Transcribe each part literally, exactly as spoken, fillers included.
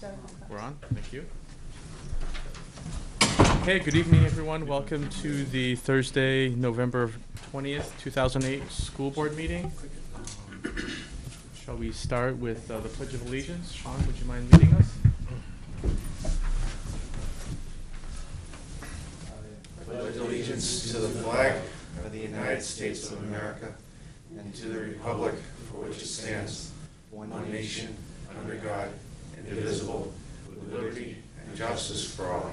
We're on. Thank you. Hey, good evening, everyone. Welcome to the Thursday, November twentieth, two thousand eight school board meeting. Shall we start with uh, the Pledge of Allegiance? Sean, would you mind leading us? Pledge allegiance to the flag of the United States of America and to the republic for which it stands, one nation, under God, indivisible, with liberty and justice for all.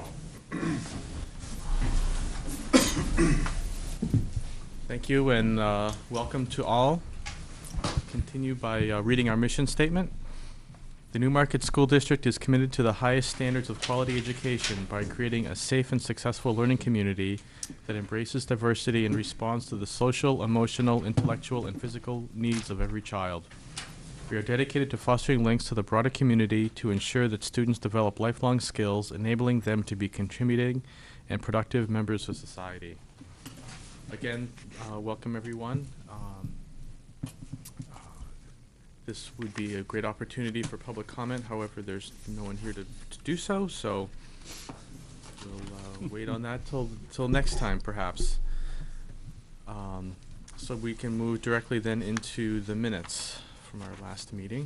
Thank you, and uh, welcome to all. Continue by uh, reading our mission statement. The Newmarket School District is committed to the highest standards of quality education by creating a safe and successful learning community that embraces diversity and responds to the social, emotional, intellectual, and physical needs of every child. We are dedicated to fostering links to the broader community to ensure that students develop lifelong skills, enabling them to be contributing and productive members of society. Again, uh, welcome everyone. Um, uh, this would be a great opportunity for public comment. However, there's no one here to, to do so, so we'll uh, wait on that till till next time, perhaps. Um, so we can move directly then into the minutes from our last meeting.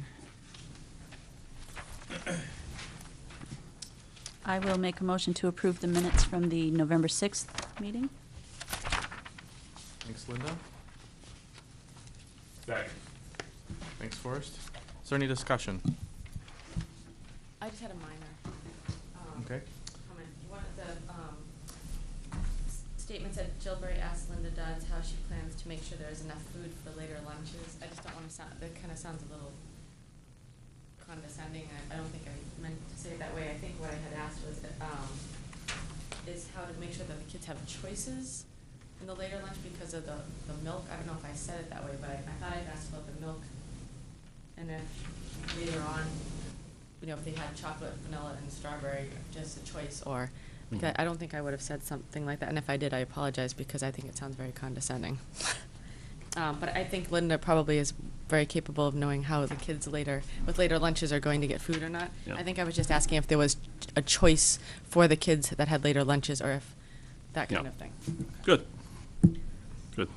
I will make a motion to approve the minutes from the November sixth meeting. Thanks, Linda. Second. Thanks, Forrest. Is there any discussion? I just had a minor um, Okay. comment. One of the um, s- statements said Jillberry asked Linda Dodds how she plans to make sure there is enough food for later lunches. I just don't want to sound, that kind of sounds a little condescending. I, I don't think I meant to say it that way. I think what I had asked was um, is how to make sure that the kids have choices in the later lunch because of the, the milk. I don't know if I said it that way, but I, I thought I'd asked about the milk. And then later on, you know, if they had chocolate, vanilla, and strawberry, just a choice, or because I don't think I would have said something like that. And if I did, I apologize because I think it sounds very condescending. um, but I think Linda probably is very capable of knowing how the kids later, with later lunches, are going to get food or not. Yeah. I think I was just asking if there was a choice for the kids that had later lunches, or if that kind Yeah. of thing. Good. Good.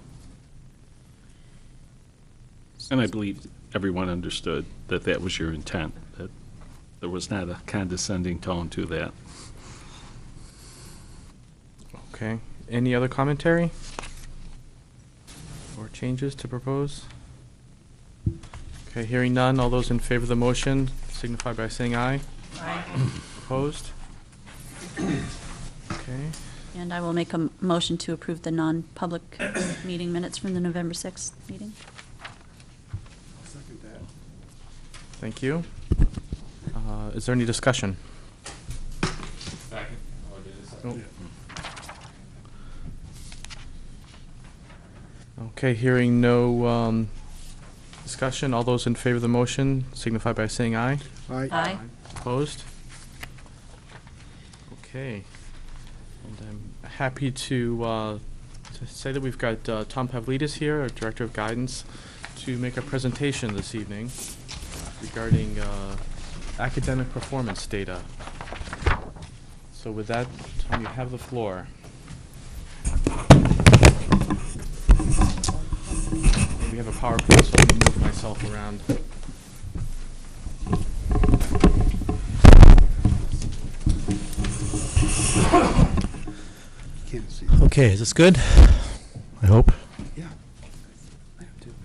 And I believe everyone understood that that was your intent, that there was not a condescending tone to that. Okay. Any other commentary or changes to propose? Okay, hearing none. All those in favor of the motion signify by saying aye. Aye. Opposed? Okay. And I will make a m- motion to approve the non-public meeting minutes from the November sixth meeting. I'll second that. Thank you. Uh, is there any discussion? Second. Nope. Okay, hearing no um, discussion. All those in favor of the motion signify by saying aye. Aye. Opposed? Okay. And I'm happy to, uh, to say that we've got uh, Tom Pavlidis here, our Director of Guidance, to make a presentation this evening regarding uh, academic performance data. So with that, Tom, you have the floor. We have a PowerPoint, so I'm going to move myself around. Can't see. Okay, is this good? I hope. Yeah. I have to.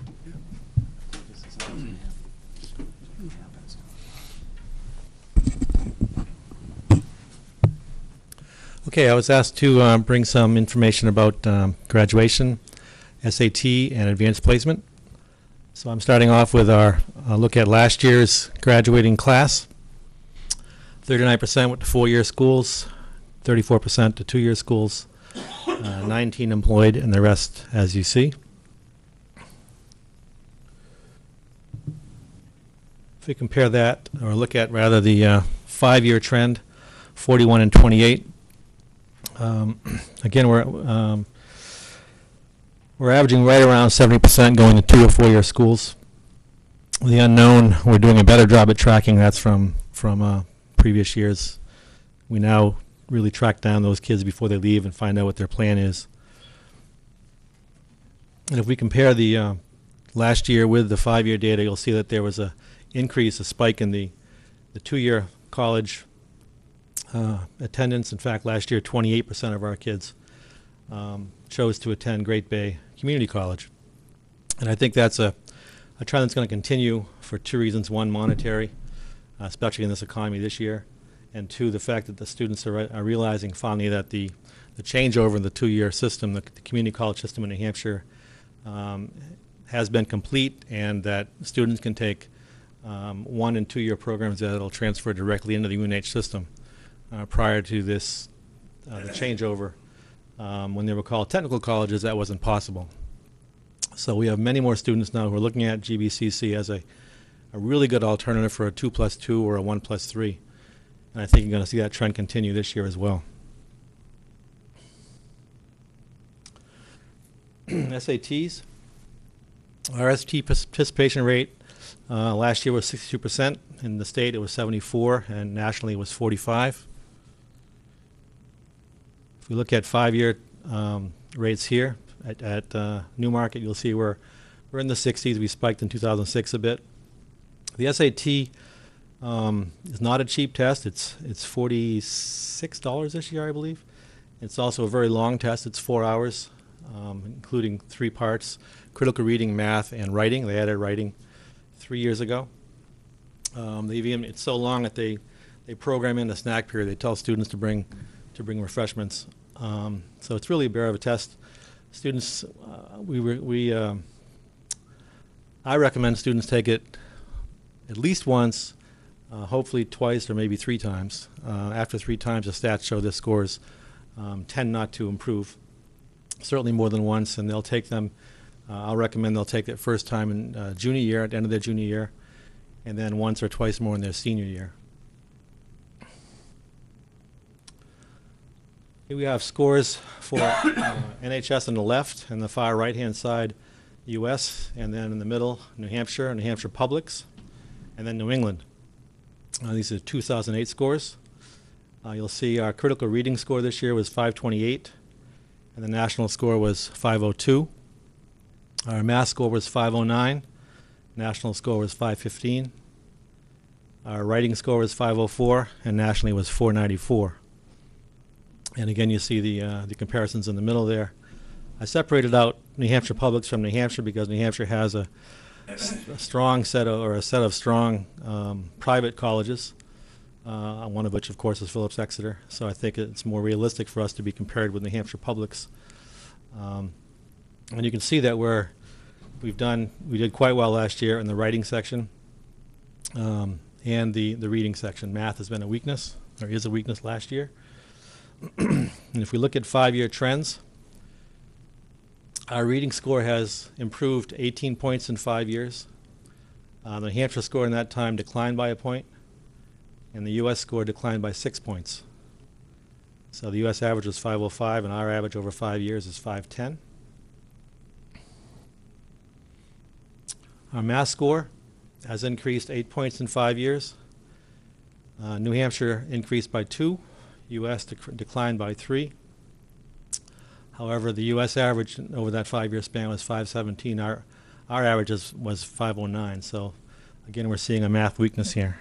Okay, I was asked to um, bring some information about um, graduation, S A T, and advanced placement. So I'm starting off with our uh, look at last year's graduating class. thirty-nine percent went to four-year schools, thirty-four percent to two-year schools, uh, nineteen employed, and the rest, as you see. If we compare that, or look at rather the uh, five-year trend, forty-one and twenty-eight. Um, again, we're um, we're averaging right around seventy percent going to two or four-year schools. The unknown, we're doing a better job at tracking. That's from from uh, previous years. We now really track down those kids before they leave and find out what their plan is. And if we compare the uh, last year with the five-year data, you'll see that there was a increase, a spike in the, the two-year college uh, attendance. In fact, last year, twenty-eight percent of our kids um, chose to attend Great Bay Community College. And I think that's a, a trend that's going to continue for two reasons. One, monetary, uh, especially in this economy this year. And two, the fact that the students are, are realizing finally that the, the changeover in the two-year system, the, the community college system in New Hampshire, um, has been complete, and that students can take um, one and two-year programs that will transfer directly into the U N H system. Uh, prior to this, uh, the changeover, um, when they were called technical colleges, that wasn't possible. So we have many more students now who are looking at G B C C as a, a really good alternative for a two plus two or a one plus three. And I think you're going to see that trend continue this year as well. S A Ts. Our S A T participation rate uh, last year was sixty-two percent. In the state, it was seventy-four, and nationally, it was forty-five. If we look at five-year um, rates here at, at uh, Newmarket, you'll see we're, we're in the sixties. We spiked in two thousand six a bit. The S A T um, is not a cheap test. It's, it's forty-six dollars this year, I believe. It's also a very long test. It's four hours, um, including three parts: critical reading, math, and writing. They added writing three years ago. Um, they've even, it's so long that they, they program in a snack period. They tell students to bring to bring refreshments. Um, so it's really a bear of a test. Students, uh, we we um, I recommend students take it at least once, uh, hopefully twice or maybe three times. Uh, after three times, the stats show their scores um, tend not to improve. Certainly more than once, and they'll take them. Uh, I'll recommend they'll take it first time in uh, junior year, at the end of their junior year, and then once or twice more in their senior year. Here we have scores for uh, N H S on the left, and the far right-hand side, U S, and then in the middle, New Hampshire, New Hampshire Publics, and then New England. Uh, these are two thousand eight scores. Uh, you'll see our critical reading score this year was five twenty-eight, and the national score was five oh two. Our math score was five oh nine. National score was five fifteen. Our writing score was five oh four, and nationally was four ninety-four. And again, you see the uh, the comparisons in the middle there. I separated out New Hampshire Publics from New Hampshire because New Hampshire has a, a strong set of, or a set of strong um, private colleges, uh, one of which, of course, is Phillips Exeter. So I think it's more realistic for us to be compared with New Hampshire Publics. Um, and you can see that we're we've done we did quite well last year in the writing section um, and the the reading section. Math has been a weakness, or is a weakness last year. And if we look at five-year trends, our reading score has improved eighteen points in five years. Uh, the New Hampshire score in that time declined by a point, and the U S score declined by six points. So the U S average was five oh five, and our average over five years is five ten. Our math score has increased eight points in five years. Uh, New Hampshire increased by two. U S dec declined by three. However, the U S average over that five-year span was five seventeen. Our, our average is, was five oh nine. So, again, we're seeing a math weakness here.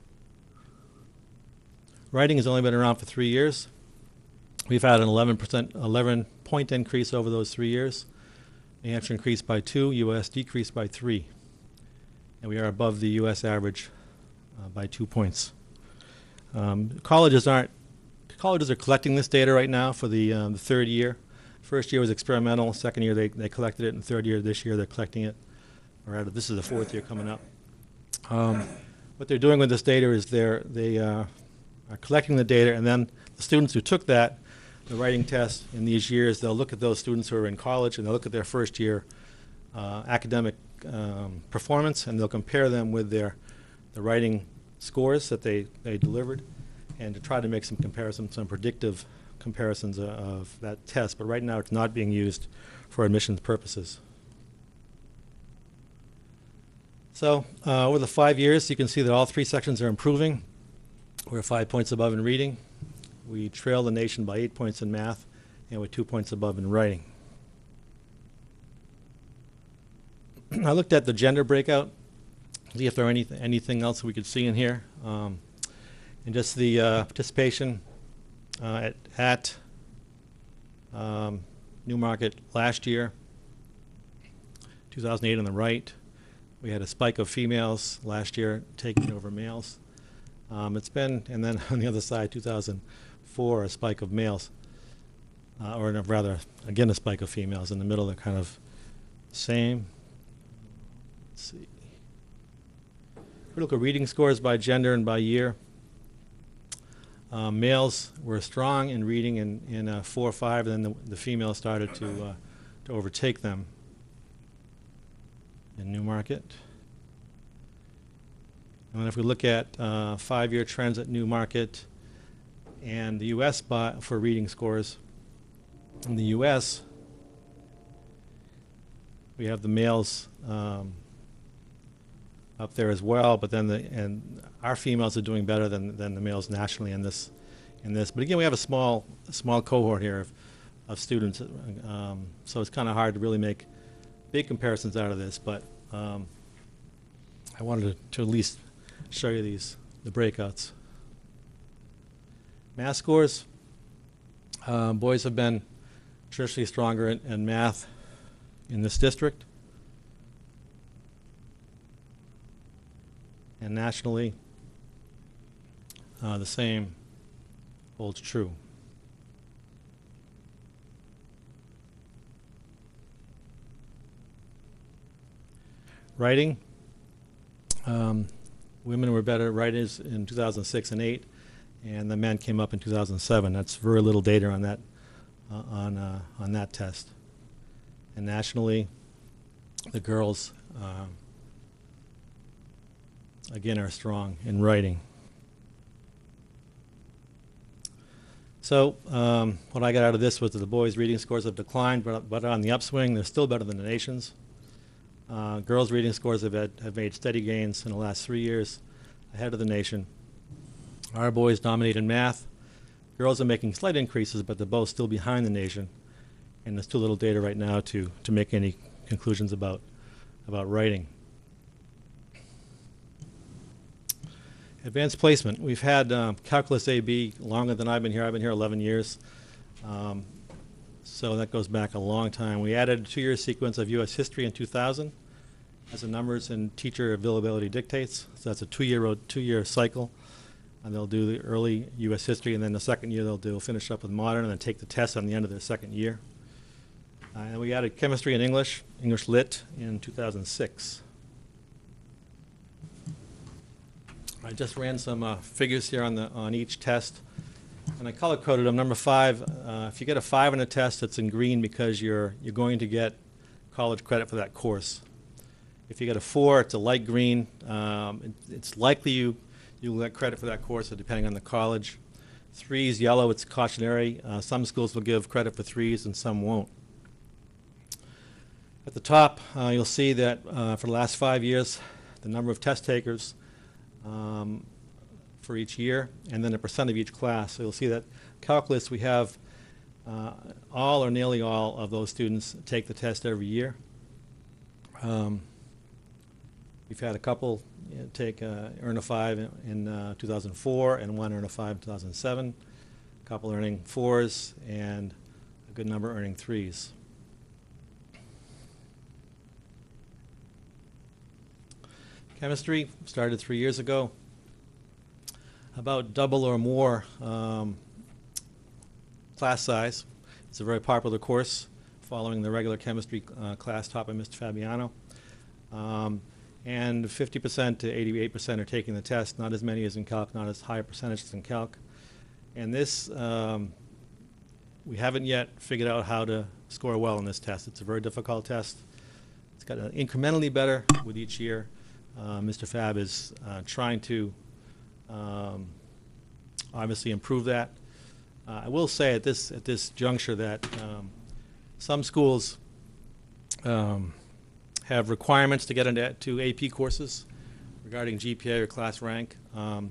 Writing has only been around for three years. We've had an eleven percent, eleven point increase over those three years. New Hampshire increased by two. U S decreased by three. And we are above the U S average uh, by two points. Um, colleges aren't Colleges are collecting this data right now for the, um, the third year. First year was experimental. Second year they, they collected it. And third year this year they're collecting it. Or rather, this is the fourth year coming up. Um, what they're doing with this data is they're, they uh, are collecting the data, and then the students who took that, the writing test in these years, they'll look at those students who are in college, and they'll look at their first year uh, academic um, performance, and they'll compare them with their the writing scores that they, they delivered, and to try to make some comparisons, some predictive comparisons uh, of that test. But right now it's not being used for admissions purposes. So uh, over the five years, you can see that all three sections are improving. We're five points above in reading. We trail the nation by eight points in math, and we're two points above in writing. I looked at the gender breakout, see if there are anything, anything else we could see in here. Um, and just the uh, participation uh, at, at um, Newmarket last year, two thousand eight on the right. We had a spike of females last year taking over males. Um, it's been, and then on the other side, two thousand four, a spike of males, uh, or no, rather, again, a spike of females. In the middle, they're kind of same. Let's see. Critical reading scores by gender and by year. Um, males were strong in reading in, in uh, four or five, and then the, the females started to, uh, to overtake them in Newmarket. And then if we look at uh, five-year trends at Newmarket and the U S by, for reading scores, in the U S, we have the males um, up there as well, but then the and our females are doing better than than the males nationally in this in this. But again, we have a small a small cohort here of, of students, um, so it's kind of hard to really make big comparisons out of this. But um, I wanted to, to at least show you these the breakouts. Math scores. Uh, boys have been traditionally stronger in, in math in this district. And nationally, uh, the same holds true. Writing. Um, women were better writers in two thousand six and eight, and the men came up in two thousand seven. That's very little data on that uh, on uh, on that test. And nationally, the girls um, again are strong in writing. So um, what I got out of this was that the boys' reading scores have declined, but, but on the upswing, they're still better than the nation's. Uh, girls' reading scores have, had, have made steady gains in the last three years, ahead of the nation. Our boys dominate in math. Girls are making slight increases, but they're both still behind the nation. And there's too little data right now to, to make any conclusions about, about writing. Advanced placement. We've had um, Calculus A B longer than I've been here. I've been here eleven years. Um, so that goes back a long time. We added a two-year sequence of U S history in two thousand as the numbers and teacher availability dictates. So that's a two-year two-year cycle. And they'll do the early U S history, and then the second year they'll do finish up with modern and then take the test on the end of their second year. Uh, and we added chemistry and English, English Lit, in two thousand six. I just ran some uh, figures here on the on each test, and I color coded them. Number five, uh, if you get a five on a test, it's in green because you're you're going to get college credit for that course. If you get a four, it's a light green. Um, it, it's likely you you'll get credit for that course, depending on the college. Three is yellow. It's cautionary. Uh, some schools will give credit for threes, and some won't. At the top, uh, you'll see that uh, for the last five years, the number of test takers Um, for each year, and then a percent of each class. So you'll see that calculus, we have uh, all or nearly all of those students take the test every year. Um, we've had a couple you know, take uh, earn a five in, in uh, two thousand four and one earn a five in two thousand seven. A couple earning fours and a good number earning threes. Chemistry started three years ago. About double or more um, class size. It's a very popular course following the regular chemistry uh, class taught by Mister Fabiano. Um, and fifty percent to eighty-eight percent are taking the test, not as many as in calc, not as high a percentage as in calc. And this, um, we haven't yet figured out how to score well in this test. It's a very difficult test. It's got uh, incrementally better with each year. Uh, Mister Fab is uh, trying to um, obviously improve that. Uh, I will say at this at this juncture that um, some schools um, have requirements to get into to A P courses regarding G P A or class rank. Um,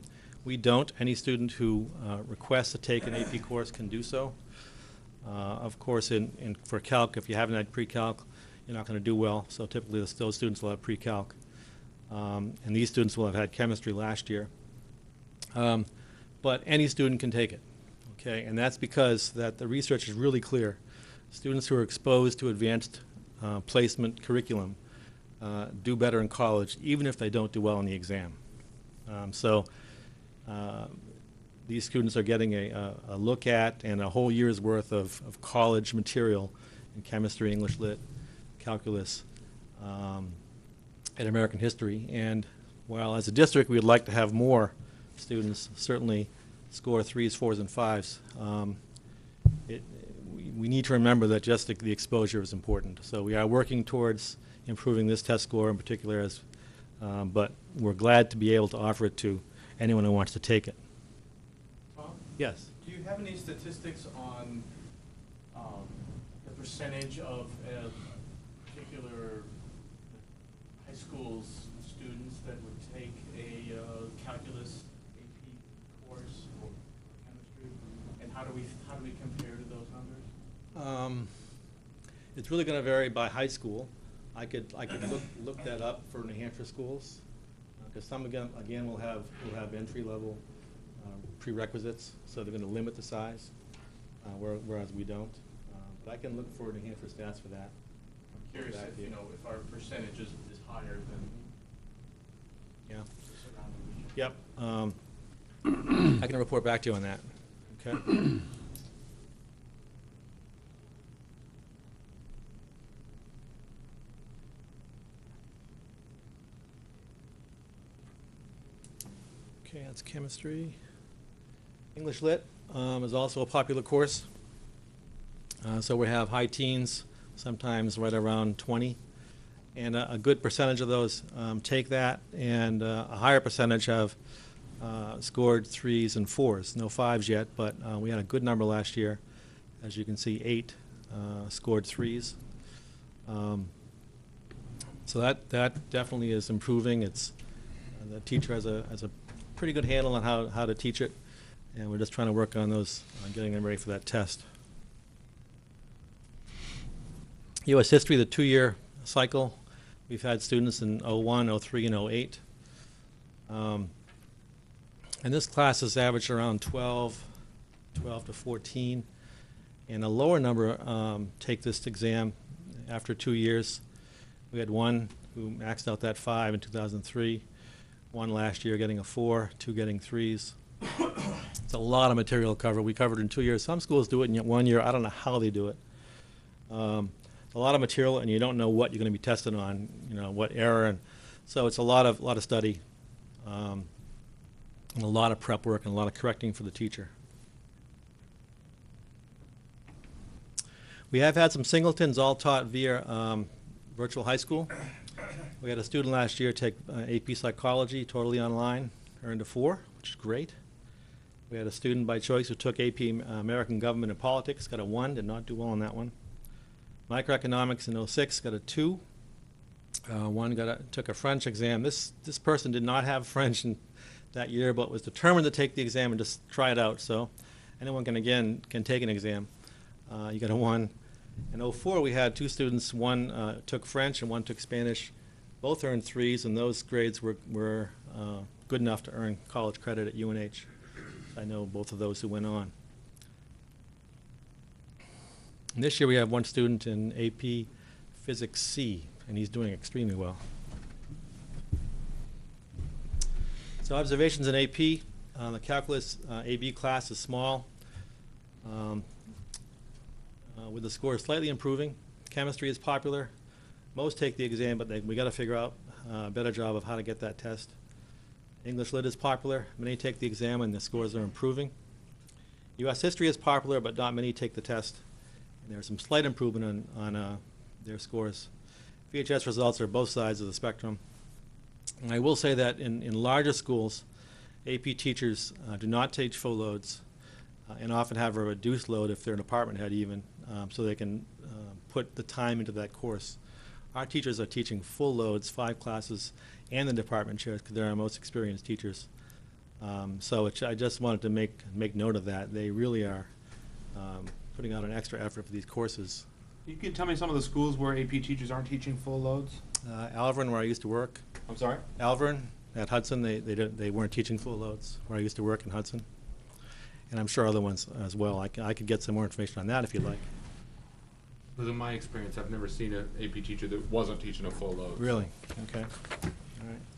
We don't. Any student who uh, requests to take an A P course can do so. Uh, Of course, in, in, for calc, if you haven't had pre-calc, you're not going to do well, so typically those, those students will have pre-calc. Um, and these students will have had chemistry last year. Um, but any student can take it, okay? And that's because that the research is really clear. Students who are exposed to advanced uh, placement curriculum uh, do better in college, even if they don't do well in the exam. Um, so uh, these students are getting a, a, a look at and a whole year's worth of, of college material in chemistry, English lit, calculus, um, and American history. And while as a district we would like to have more students certainly score threes, fours, and fives, um, it, we, we need to remember that just the, the exposure is important. So we are working towards improving this test score in particular, as, um, but we're glad to be able to offer it to anyone who wants to take it. Tom, Yes. do you have any statistics on um, the percentage of a particular high school's students that would take a uh, calculus A P course or chemistry, and how do we how do we compare to those numbers? Um, it's really going to vary by high school. I could I could look look that up for New Hampshire schools, because some again again will have will have entry level uh, prerequisites, so they're going to limit the size, uh, where, whereas we don't. Uh, but I can look for New Hampshire stats for that. I'm curious if you know if our percentage is, is higher than Yeah. the surrounding region. Yep. Um, I can report back to you on that. Okay. Okay, that's chemistry. English lit um, is also a popular course. Uh, so we have high teens, sometimes right around twenty. And a, a good percentage of those um, take that, and uh, a higher percentage have uh, scored threes and fours. No fives yet, but uh, we had a good number last year. As you can see, eight uh, scored threes. Um, so that that definitely is improving. It's uh, the teacher has a has a pretty good handle on how how to teach it, and we're just trying to work on those, on getting them ready for that test. U S history, the two-year cycle. We've had students in oh one, oh three, and oh eight. Um, and this class has averaged around twelve, twelve to fourteen. And a lower number um, take this exam after two years. We had one who maxed out that five in two thousand three, one last year getting a four, two getting threes. It's a lot of material to cover. We covered in two years. Some schools do it in one year. I don't know how they do it. Um, a lot of material, and you don't know what you're going to be tested on, you know, what error, and so it's a lot of lot of study, um, and a lot of prep work, and a lot of correcting for the teacher. We have had some singletons, all taught via um, virtual high school. We had a student last year take uh, A P psychology totally online, earned a four, which is great. We had a student by choice who took A P uh, American Government and Politics, got a one, did not do well on that one. Microeconomics in oh six got a two. Uh, one got a, took a French exam. This this person did not have French in that year, but was determined to take the exam and just try it out. So anyone can again can take an exam. Uh, you got a one. In oh four we had two students. One uh, took French and one took Spanish. Both earned threes, and those grades were were uh, good enough to earn college credit at U N H. I know both of those who went on. And this year we have one student in A P Physics C, and he's doing extremely well. So observations in A P, uh, the calculus uh, A B class is small, um, uh, with the score slightly improving. Chemistry is popular. Most take the exam, but they, we got to figure out uh, a better job of how to get that test. English lit is popular. Many take the exam, and the scores are improving. U S history is popular, but not many take the test. There's some slight improvement on, on uh, their scores. V H S results are both sides of the spectrum. And I will say that in, in larger schools, A P teachers uh, do not teach full loads uh, and often have a reduced load if they're an department head even, um, so they can uh, put the time into that course. Our teachers are teaching full loads, five classes, and the department chairs, because they're our most experienced teachers. Um, So it, I just wanted to make, make note of that. They really are um, putting out an extra effort for these courses. You can tell me some of the schools where A P teachers aren't teaching full loads? Uh, Alvern, where I used to work, I'm sorry? Alvern at Hudson, they, they didn't, they weren't teaching full loads where I used to work in Hudson. And I'm sure other ones as well. I, c- I could get some more information on that if you'd like. Because in my experience, I've never seen an A P teacher that wasn't teaching a full load. Really? Okay. All right.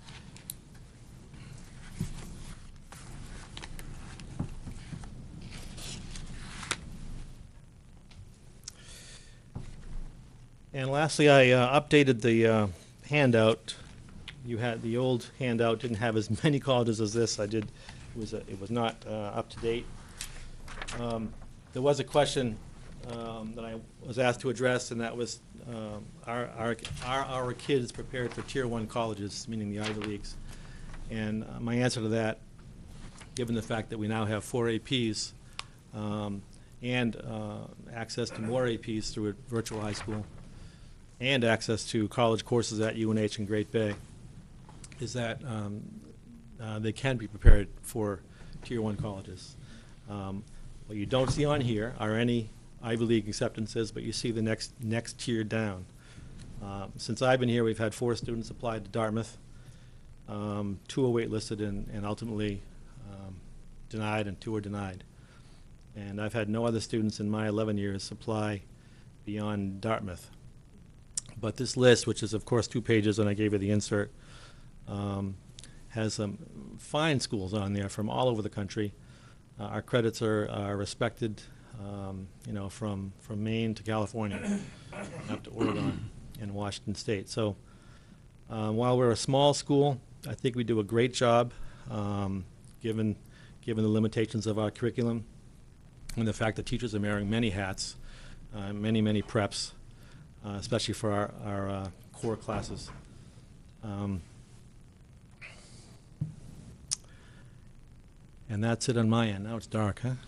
And lastly, I uh, updated the uh, handout. You had, the old handout didn't have as many colleges as this. I did, it was, a- it was not uh, up to date. Um, There was a question um, that I was asked to address, and that was, um, are, are, are our kids prepared for tier one colleges, meaning the Ivy Leagues? And uh, my answer to that, given the fact that we now have four A Ps um, and uh, access to more A Ps through a virtual high school, and access to college courses at U N H and Great Bay, is that um, uh, they can be prepared for tier one colleges. Um, What you don't see on here are any Ivy League acceptances, but you see the next, next tier down. Um, Since I've been here, we've had four students apply to Dartmouth. Um, Two are waitlisted and, and ultimately um, denied, and two are denied. And I've had no other students in my eleven years apply beyond Dartmouth. But this list, which is of course two pages, and I gave you the insert, um, has some fine schools on there from all over the country. Uh, Our credits are, are respected, um, you know, from, from Maine to California, up to Oregon and Washington State. So uh, while we're a small school, I think we do a great job, um, given, given the limitations of our curriculum and the fact that teachers are wearing many hats, uh, many, many preps, uh, especially for our, our uh, core classes. Um, And that's it on my end. Now it's dark, huh?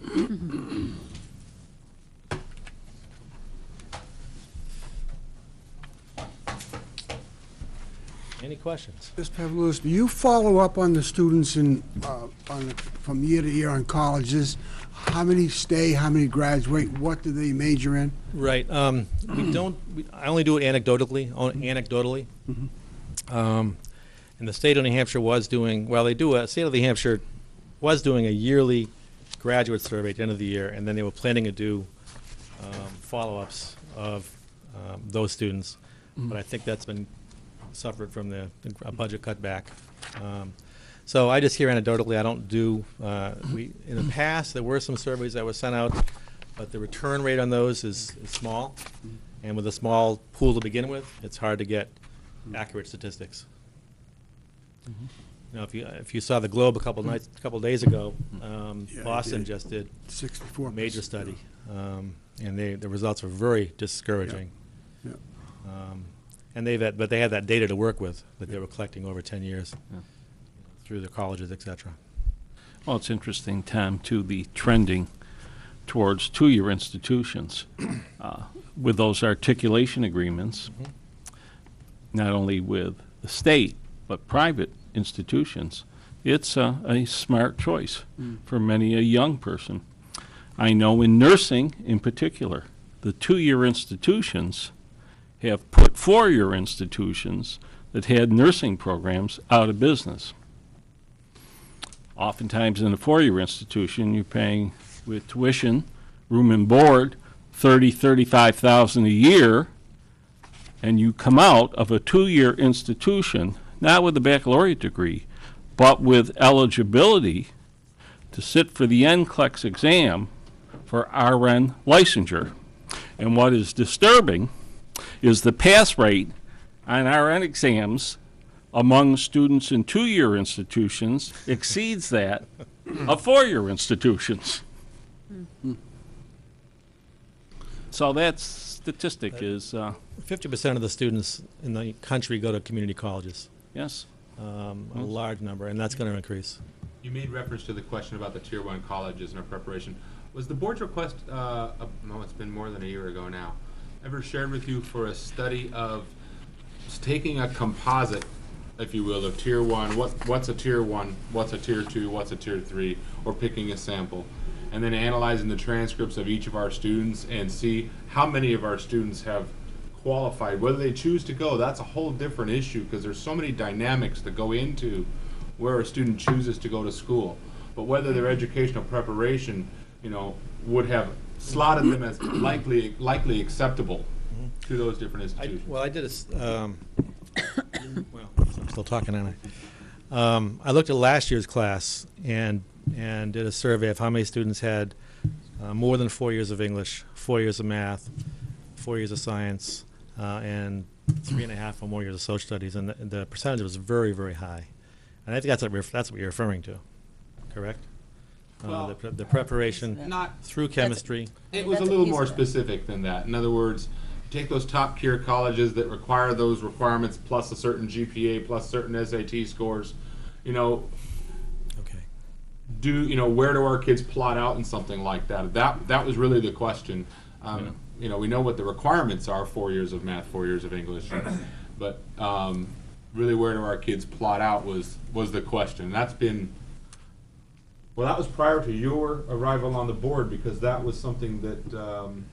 Any questions? Mister Pavlidis, do you follow up on the students in, uh, on, from year to year on colleges? How many stay, how many graduate, what do they major in? Right. Um, we don't, we, I only do it anecdotally, o- anecdotally. Um, and the state of New Hampshire was doing, well, they do, a state of New Hampshire was doing a yearly graduate survey at the end of the year, and then they were planning to do um, follow-ups of um, those students. But I think that's been suffered from the, the a budget cutback. Um, so I just hear anecdotally. I don't do. Uh, we in the past there were some surveys that were sent out, but the return rate on those is, is small, and with a small pool to begin with, it's hard to get accurate statistics. You know, if you if you saw the Globe a couple nights, a couple days ago, um, Yeah, I Boston did. just did Sixty-four. a major study, um, and they the results were very discouraging. Yeah. Um, and they've had, but they had that data to work with that they were collecting over ten years Yeah. through the colleges, et cetera. Well, it's interesting, Tom, too, the trending towards two-year institutions uh, with those articulation agreements, not only with the state, but private institutions. It's a, a smart choice for many a young person. I know in nursing in particular, the two-year institutions have put four-year institutions that had nursing programs out of business. Oftentimes in a four-year institution, you're paying with tuition, room and board, thirty, thirty-five thousand a year, and you come out of a two-year institution, not with a baccalaureate degree, but with eligibility to sit for the N C L E X exam for R N licensure. And what is disturbing is the pass rate on R N exams among students in two-year institutions exceeds that of four-year institutions. So that statistic is, uh, Fifty percent of the students in the country go to community colleges, yes. um, a large number, and that's going to increase. You made reference to the question about the tier one colleges and our preparation. Was the board's request, uh, uh, no, it's been more than a year ago now, ever shared with you for a study of s- taking a composite if you will, of tier one, what, what's a tier one, what's a tier two, what's a tier three, or picking a sample. And then analyzing the transcripts of each of our students and see how many of our students have qualified. Whether they choose to go, that's a whole different issue, because there's so many dynamics that go into where a student chooses to go to school. But whether their educational preparation, you know, would have slotted them as likely likely acceptable to those different I, institutions. well, I did a, s- um, well, I'm still talking, aren't I? Um, I looked at last year's class and, and did a survey of how many students had uh, more than four years of English, four years of math, four years of science, uh, and three and a half or more years of social studies, and the, the percentage was very, very high. And I think that's what, we're, that's what you're referring to, correct? Uh, Well, the, pre- the preparation Not, through chemistry. it was a That's a little piece more of it. specific than that. In other words, take those top tier colleges that require those requirements plus a certain G P A plus certain S A T scores. You know, Okay. do you know where do our kids plot out in something like that? That that was really the question. Um, Yeah. You know, we know what the requirements are: four years of math, four years of English, but um, really, where do our kids plot out was was the question. That's been well, that was prior to your arrival on the board, because that was something that um,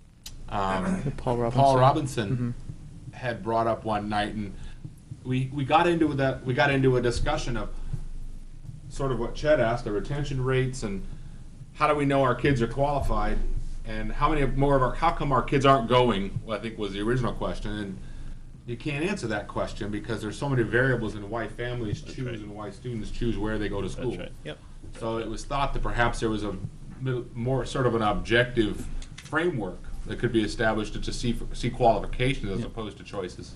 um, Paul Robinson. Paul Robinson had brought up one night, and we we got into that. We got into a discussion of sort of what Chet asked, the retention rates, and how do we know our kids are qualified, and how many more of our, how come our kids aren't going, well, I think was the original question, and you can't answer that question because there's so many variables in why families choose right. and why students choose where they go to school. That's right. Yep. So it was thought that perhaps there was a middle- more sort of an objective framework that could be established to, to see, see qualifications as opposed to choices.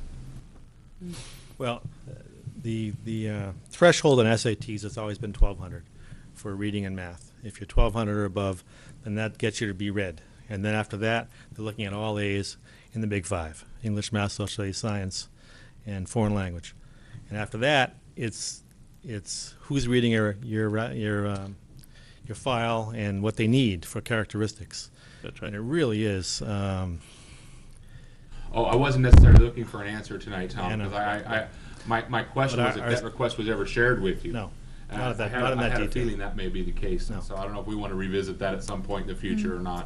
Well, uh, the, the uh, threshold in S A Ts has always been twelve hundred for reading and math. If you're twelve hundred or above, then that gets you to be read. And then after that, they're looking at all A's in the big five: English, math, social studies, science, and foreign language. And after that, it's it's who's reading your your uh, your um, your file and what they need for characteristics. That's right. And it really is. Um, Oh, I wasn't necessarily looking for an answer tonight, Yeah, I Tom, know. because I, I, I, my, my question But was if our- that request was ever shared with you. No, And not I- at that- I had- not in that I had a detail. feeling that may be the case, No. so I don't know if we want to revisit that at some point in the future or not.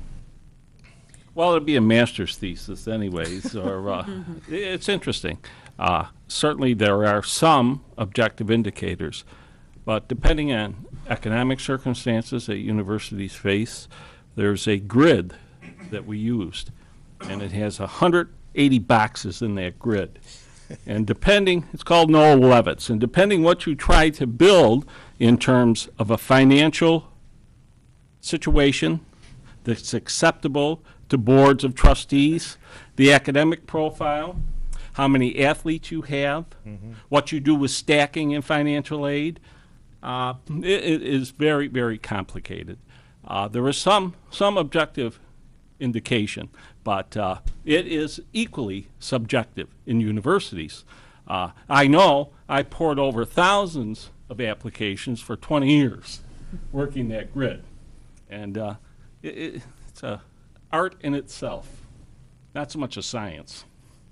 Well, it'd be a master's thesis anyways, or, uh, i- it's interesting. Uh, certainly there are some objective indicators, but depending on economic circumstances that universities face, there's a grid that we used, and it has one hundred eighty boxes in that grid. And depending, it's called Noel Levitt's, and depending what you try to build in terms of a financial situation that's acceptable to boards of trustees, the academic profile, how many athletes you have, what you do with stacking and financial aid, uh, it, it is very, very complicated. Uh, there is some, some objective indication, but uh, it is equally subjective in universities. Uh, I know I poured over thousands of applications for twenty years working that grid, and uh, it, it, it's a art in itself, not so much a science.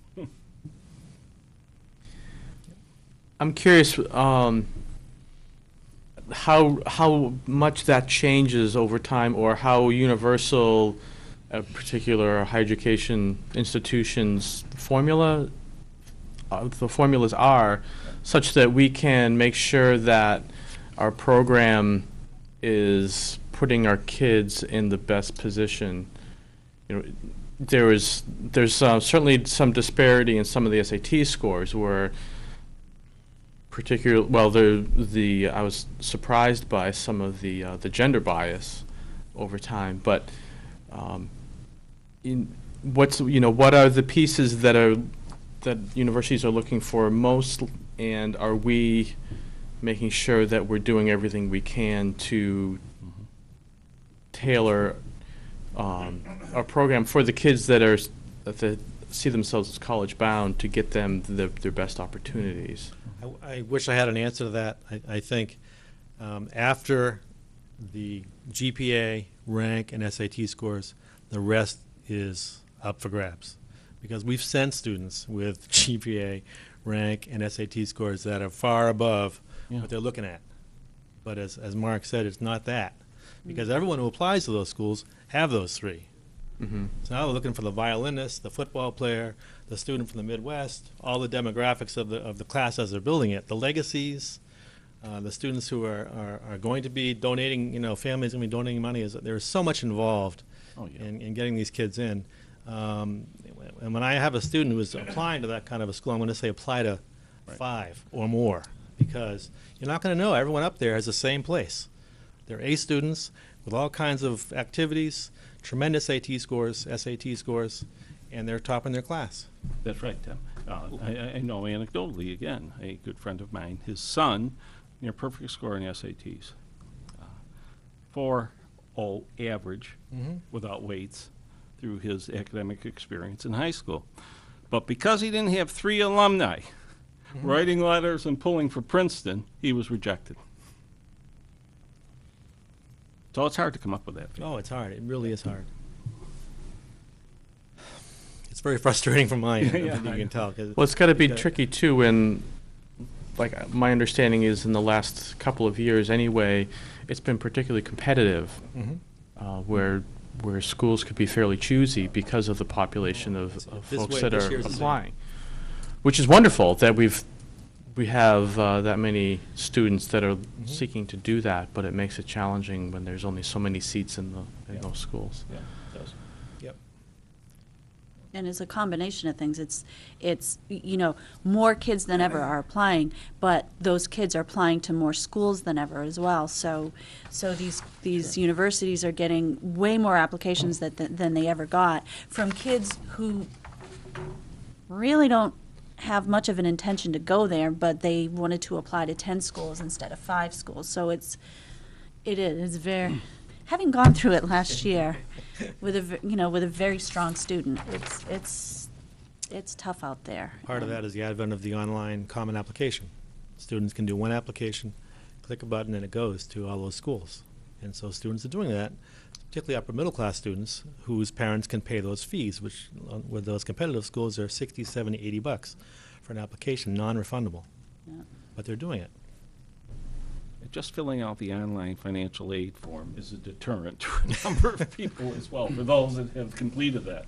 I'm curious um, how how much that changes over time, or how universal a particular higher education institution's formula, uh, the formulas are, such that we can make sure that our program is putting our kids in the best position. You know, there is there's uh, certainly some disparity in some of the S A T scores where. Particular, well, the the I was surprised by some of the uh, the gender bias over time, but um, in what's you know what are the pieces that are that universities are looking for most, and are we making sure that we're doing everything we can to tailor um, our program for the kids that are that the, see themselves as college bound, to get them the, their best opportunities. I, I wish I had an answer to that. I, I think um, after the G P A, rank, and S A T scores, the rest is up for grabs. Because we've sent students with G P A, rank and S A T scores that are far above Yeah. what they're looking at. But as, as Mark said, it's not that, because everyone who applies to those schools have those three. Mm-hmm. So now we're looking for the violinist, the football player, the student from the Midwest, all the demographics of the, of the class as they're building it, the legacies, uh, the students who are, are, are going to be donating, you know, families going to be donating money. Is There's so much involved Oh, yeah. in, in getting these kids in. Um, and when I have a student who is applying to that kind of a school, I'm going to say apply to Right. five or more, because you're not going to know everyone up there has the same place. They're A students with all kinds of activities, tremendous A T scores, S A T scores, and they're top in their class. That's right, Tim. Uh, I, I- I know anecdotally, again, a good friend of mine, his son, near perfect score in S A Ts. Uh, Four oh average without weights through his academic experience in high school. But because he didn't have three alumni writing letters and pulling for Princeton, he was rejected. So it's hard to come up with that. Oh, it's hard. It really is hard. It's very frustrating from my end, Yeah, you I can tell. 'cause Well, it's got to be because- tricky too when, like, uh, my understanding is in the last couple of years anyway, it's been particularly competitive, Mhm. uh, where where schools could be fairly choosy because of the population of, of This folks way- that this are year's the same. applying. Which is wonderful that we've we have uh, that many students that are Mhm. seeking to do that, but it makes it challenging when there's only so many seats in the in Yeah. those schools. Yeah, it does. Yep. And it's a combination of things. It's, it's, y- you know, more kids than ever are applying, but those kids are applying to more schools than ever as well. So, so these, these universities are getting way more applications that, than than they ever got from kids who really don't have much of an intention to go there, but they wanted to apply to ten schools instead of five schools. So it's, it is, it's very, having gone through it last year with a, v- you know, with a very strong student, it's, it's, it's tough out there. Part of that is the advent of the online common application. Students can do one application, click a button, and it goes to all those schools. And so students are doing that, particularly upper middle class students whose parents can pay those fees, which uh, with those competitive schools are sixty, seventy, eighty bucks for an application, non-refundable. Yeah. But they're doing it. Just filling out the online financial aid form is a deterrent to a number of people as well, for those that have completed that.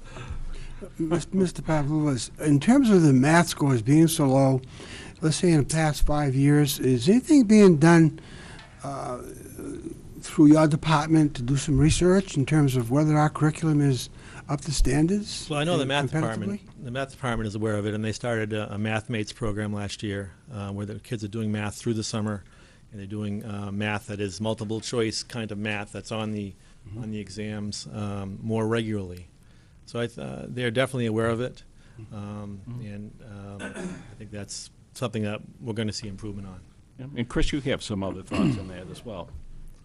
Mister Pavlovas, in terms of the math scores being so low, let's say in the past five years, is anything being done uh, through your department to do some research in terms of whether our curriculum is up to standards? Well, I know the math department, competitively? the math department is aware of it, and they started a, a Math Mates program last year, uh, where the kids are doing math through the summer, and they're doing uh, math that is multiple choice kind of math that's on the on the exams um, more regularly. So I th- uh, they're definitely aware of it, um, and um, I think that's something that we're going to see improvement on. Yeah, and Chris, you have some other thoughts on that as well.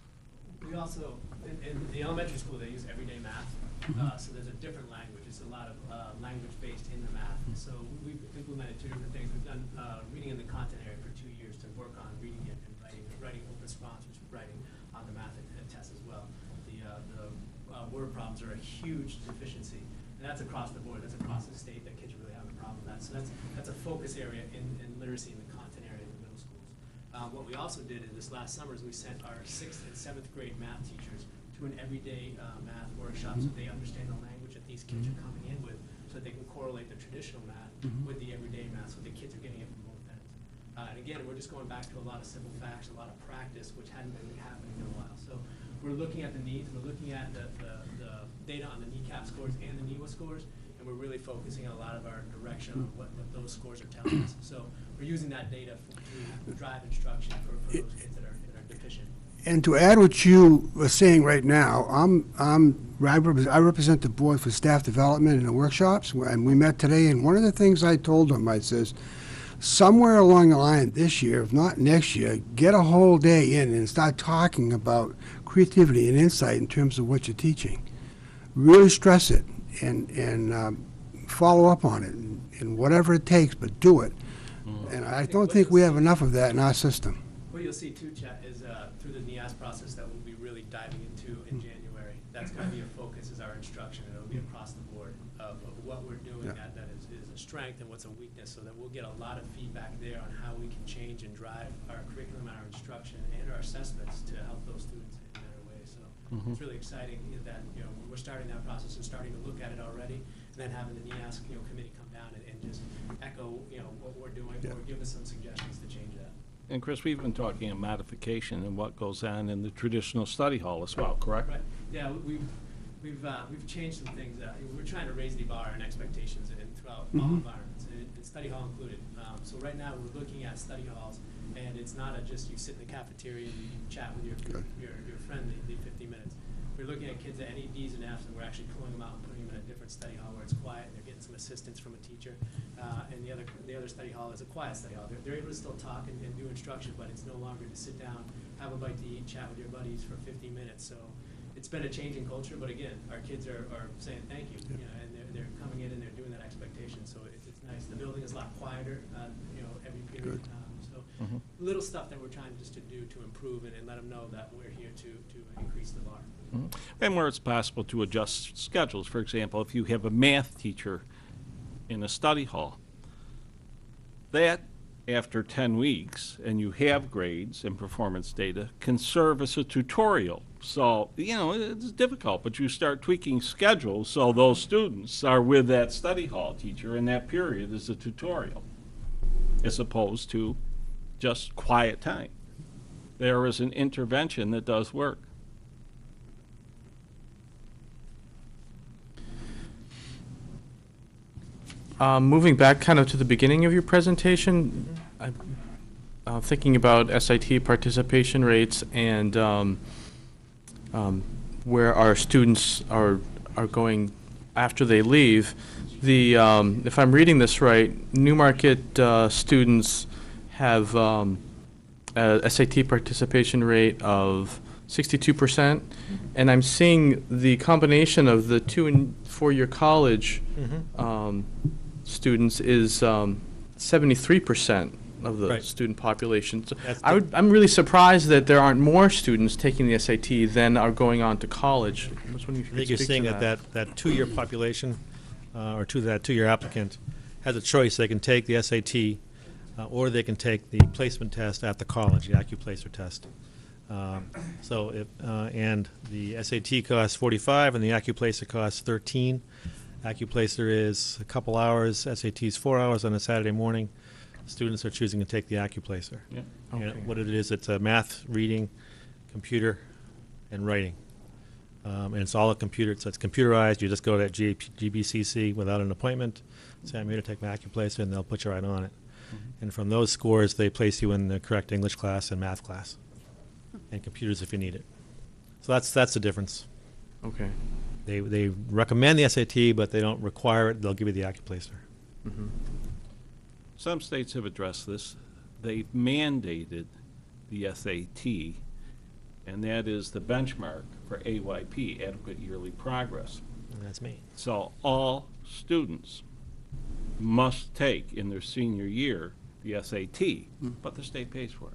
We also, in, in the elementary school, they use everyday math, uh, so there's a different language. It's a lot of uh, language-based in the math. So we've implemented two different things. We've done uh, reading in the content area for two years to work on reading it and writing, writing open response, which is writing on the math and, and tests as well. The, uh, the uh, word problems are a huge deficiency, and that's across the board. That's across the state that kids are really having a problem with that. So that's that's a focus area in, in literacy in the content area in the middle schools. Um, what we also did in this last summer is we sent our sixth and seventh grade math teachers to an everyday uh, math workshop so they understand the language that these kids are coming in with, so that they can correlate the traditional math with the everyday math, so the kids are getting it from both ends. Uh, and again, we're just going back to a lot of simple facts, a lot of practice, which hadn't been happening in a while. So we're looking at the needs, we're looking at the, the, the data on the kneecap scores and the N E W A scores, and we're really focusing a lot of our direction on what, what those scores are telling us. So we're using that data for, to drive instruction for, for those kids that are, that are deficient. And to add what you were saying right now, I'm, I'm, I repres- I represent the board for staff development in the workshops, and we met today, and one of the things I told them, I says, somewhere along the line this year, if not next year, get a whole day in and start talking about creativity and insight in terms of what you're teaching. Really stress it and, and um, follow up on it, and, and whatever it takes, but do it. And I don't think we have enough of that in our system. What what you'll see too, Chet, is uh, through the N I A S process that we'll be really diving into in January. That's going to be a focus, is our instruction, and it'll be across the board of, of what we're doing Yeah. that, that is, is a strength and what's a weakness, so that we'll get a lot of feedback there on how we can change and drive our curriculum, our instruction, and our assessments to help those students in better ways. So Mhm. it's really exciting that, you know, we're starting that process and starting to look at it already, and then having the N I A S, you know, committee come down and, and just echo, you know, what we're doing, Yeah. or give us some suggestions to change that. And Chris, we've been talking of modification and what goes on in the traditional study hall as well, correct? Right, yeah, we- we've, we've, uh, we've changed some things. Uh, we're trying to raise the bar and expectations and throughout all Mhm. environments, and, and study hall included. Um, so right now, we're looking at study halls, and it's not a just you sit in the cafeteria and you chat with your, Good. your, your friend the, the fifty minutes. We're looking at kids at any Ds and Fs, and we're actually pulling them out and putting them in a different study hall where it's quiet, and they're getting some assistance from a teacher. Uh, and the other, the other study hall is a quiet study hall. They're, they're able to still talk and, and do instruction, but it's no longer to sit down, have a bite to eat, chat with your buddies for fifty minutes. So it's been a change in culture, but again, our kids are, are saying thank you, you know, and they're, they're coming in and they're doing that expectation. So it's, it's nice. The building is a lot quieter, uh, you know, every period. Good. Um, so Mhm. little stuff that we're trying just to do to improve and, and let them know that we're here to, to increase the bar. Mhm. And where it's possible to adjust schedules. For example, if you have a math teacher in a study hall, that, after ten weeks, and you have grades and performance data, can serve as a tutorial. So, you know, it's difficult, but you start tweaking schedules so those students are with that study hall teacher in that period as a tutorial, as opposed to just quiet time. There is an intervention that does work. Um, moving back kind of to the beginning of your presentation, I, uh, thinking about S I T participation rates and um, um, where our students are are going after they leave. The um, if I'm reading this right, Newmarket uh, students have um, a S A T participation rate of sixty-two percent, and I'm seeing the combination of the two and four-year college Mhm. um, students is um, seventy-three percent of the Right. student population. So That's I the- would, I'm really surprised that there aren't more students taking the S A T than are going on to college. I was wondering if I you think could you're speak to seeing that that, that two-year population, uh, or two, that two-year applicant, has a choice. They can take the S A T, uh, or they can take the placement test at the college, the AccuPlacer test. Um, So if, uh, and the S A T costs forty-five, and the AccuPlacer costs thirteen. AccuPlacer is a couple hours, S A T is four hours on a Saturday morning. Students are choosing to take the AccuPlacer. Yeah. Okay. And what it is, it's a math, reading, computer, and writing. Um, and it's all a computer, so it's computerized. You just go to G B C C without an appointment, say, I'm here to take my AccuPlacer, and they'll put you right on it. And from those scores, they place you in the correct English class and math class, and computers if you need it. So that's, that's the difference. Okay. They, they recommend the S A T, but they don't require it. They'll give you the AccuPlacer. Mm-hmm. Some states have addressed this. They've mandated the S A T, and that is the benchmark for A Y P, adequate yearly progress. And that's me. So all students must take in their senior year the S A T, but the state pays for it.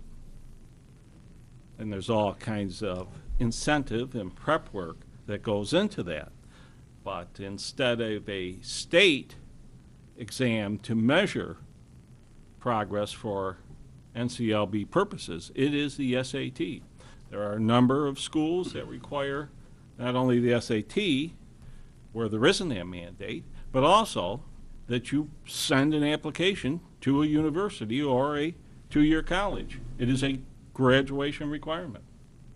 And there's all kinds of incentive and prep work that goes into that. But instead of a state exam to measure progress for N C L B purposes, it is the S A T. There are a number of schools that require not only the S A T, where there isn't that mandate, but also that you send an application to a university or a two-year college. It is a graduation requirement.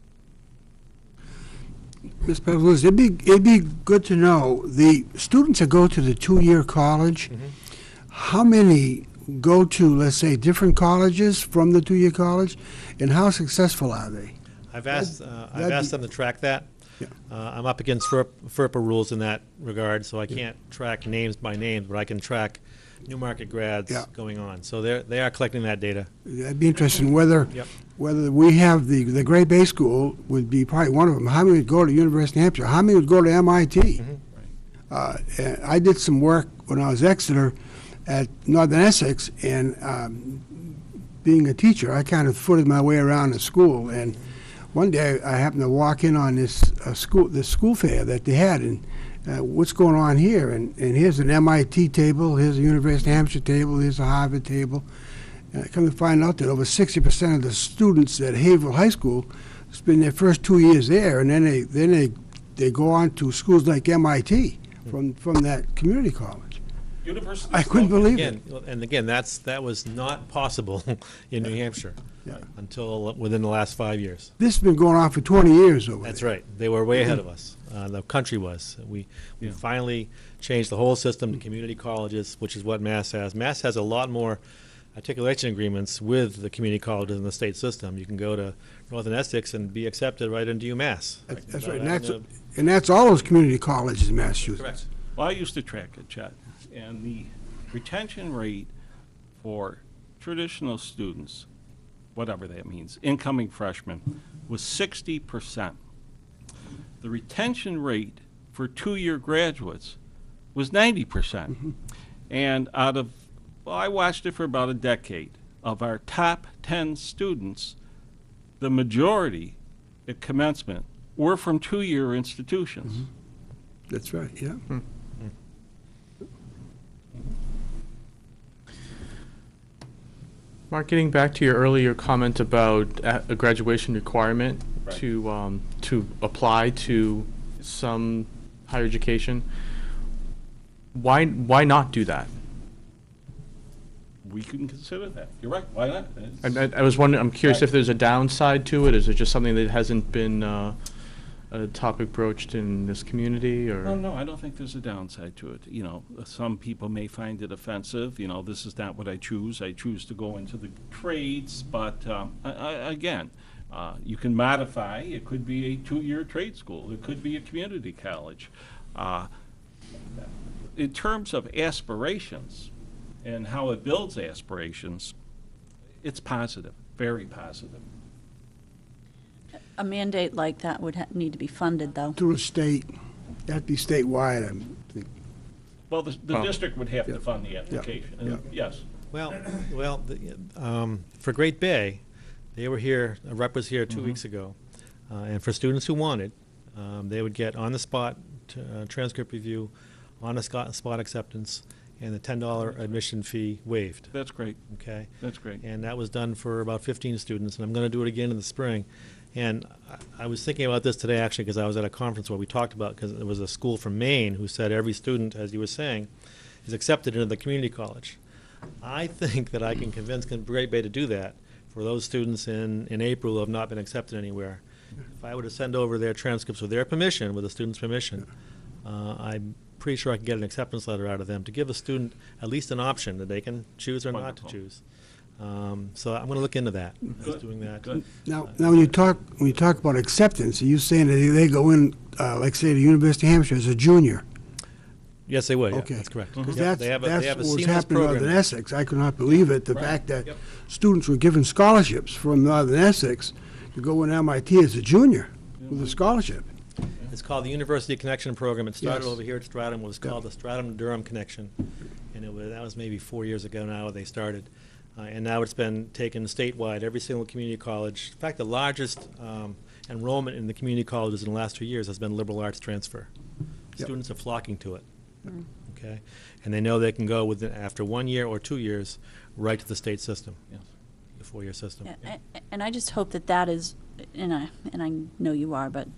Miz Pavluz, it'd be, it'd be good to know, the students that go to the two-year college, how many go to, let's say, different colleges from the two-year college, and how successful are they? I've asked, uh, I've that'd asked be- them to track that. Yeah. Uh, I'm up against FERP, FERPA rules in that regard, so I can't track names by names, but I can track Newmarket grads Yeah. going on. So they're, they are collecting that data. That'd be interesting, whether, Yep. whether we have the, the Great Bay School would be probably one of them. How many would go to University of Hampshire? How many would go to M I T? Uh, and I did some work when I was Exeter at Northern Essex, and um, being a teacher, I kind of footed my way around the school, and one day I happened to walk in on this uh, school this school fair that they had, and uh, what's going on here? And, and here's an M I T table, here's a University of Hampshire table, here's a Harvard table. And I come to find out that over sixty percent of the students at Haverhill High School spend their first two years there, and then they then they they go on to schools like M I T from from that community college. University I couldn't believe it. Again, and again, that's, that was not possible in New Hampshire Yeah. until within the last five years. This has been going on for twenty years over That's there. right. They were way ahead of us. Uh, the country was. We, we Yeah. finally changed the whole system to community colleges, which is what Mass has. Mass has a lot more articulation agreements with the community colleges in the state system. You can go to Northern Essex and be accepted right into UMass. That's, that's without right, and having that's, to- and that's all those community colleges in Massachusetts. Correct. Well, I used to track it, Chet, and the retention rate for traditional students, whatever that means, incoming freshmen, was sixty percent. The retention rate for two-year graduates was ninety percent. And out of, well, I watched it for about a decade. Of our top ten students, the majority at commencement were from two-year institutions. That's right, yeah. Mark, getting back to your earlier comment about a a graduation requirement Right. to, um, to apply to some higher education, why, why not do that? We can consider that. You're right, why not? I, It's- I I was wondering, I'm curious Right. if there's a downside to it. Is it just something that hasn't been uh, a topic broached in this community, or? No, no, I don't think there's a downside to it. You know, some people may find it offensive, you know, this is not what I choose. I choose to go into the trades, but, um, I, I, again, uh, you can modify. It could be a two-year trade school. It could be a community college. Uh, in terms of aspirations and how it builds aspirations, it's positive, very positive. A mandate like that would ha- need to be funded, though. Through a state, that'd be statewide, I think. Well, the, the Oh. district would have to Yeah. fund the application, and Yeah. yes. Well, well, the, um, for Great Bay, they were here, a rep was here two weeks ago, uh, and for students who wanted, um, they would get on-the-spot t- uh, transcript review, on-the-spot spot acceptance, and the ten dollar admission fee waived, That's great, okay? that's great. And that was done for about fifteen students, and I'm going to do it again in the spring. And I, I was thinking about this today, actually, because I was at a conference where we talked about, because there was a school from Maine who said every student, as you were saying, is accepted into the community college. I think that I can convince Great Bay to do that for those students in, in April who have not been accepted anywhere. If I were to send over their transcripts with their permission, with the student's permission, uh, I'm pretty sure I can get an acceptance letter out of them to give a student at least an option that they can choose or not to Wonderful. choose. Um, so I'm going to look into that, just doing that. Good. Now, now when you talk, when you talk about acceptance, are you saying that they go in, uh, like say, the University of Hampshire as a junior? Yes, they would, yeah, Okay. that's correct. Because Yep, that's, they have a- they that's have a what was seamless happening in program. Northern Essex. I could not believe it, the Right. fact that Yep. students were given scholarships from Northern Essex to go in M I T as a junior with a scholarship. It's called the University Connection Program. It started Yes. over here at Stratham. It was called the Stratham-Durham Connection. And it was, that was maybe four years ago now they started. Uh, and now it's been taken statewide, every single community college. In fact, the largest um, enrollment in the community colleges in the last two years has been liberal arts transfer. Yep. Students are flocking to it. Okay? And they know they can go within, after one year or two years, right to the state system, Yes. the four-year system. Yeah, a- And I just hope that that is, and I, and I know you are, but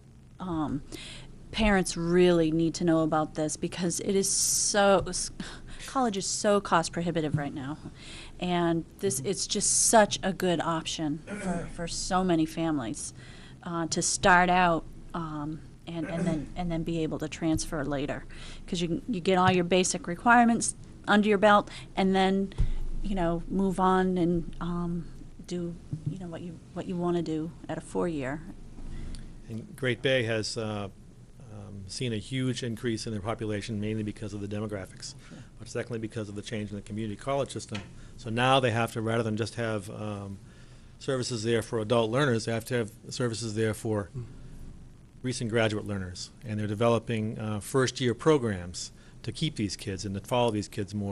um, parents really need to know about this because it is so, college is so cost prohibitive right now. And this, it's just such a good option for, for so many families uh, to start out um, and, and then, and then be able to transfer later. Because you, can- you get all your basic requirements under your belt and then, you know, move on and um, do, you know, what you, what you want to do at a four-year. And Great Bay has uh, um, seen a huge increase in their population, mainly because of the demographics, but secondly because of the change in the community college system. So now they have to, rather than just have um, services there for adult learners, they have to have services there for recent graduate learners. And they're developing uh, first-year programs to keep these kids and to follow these kids more.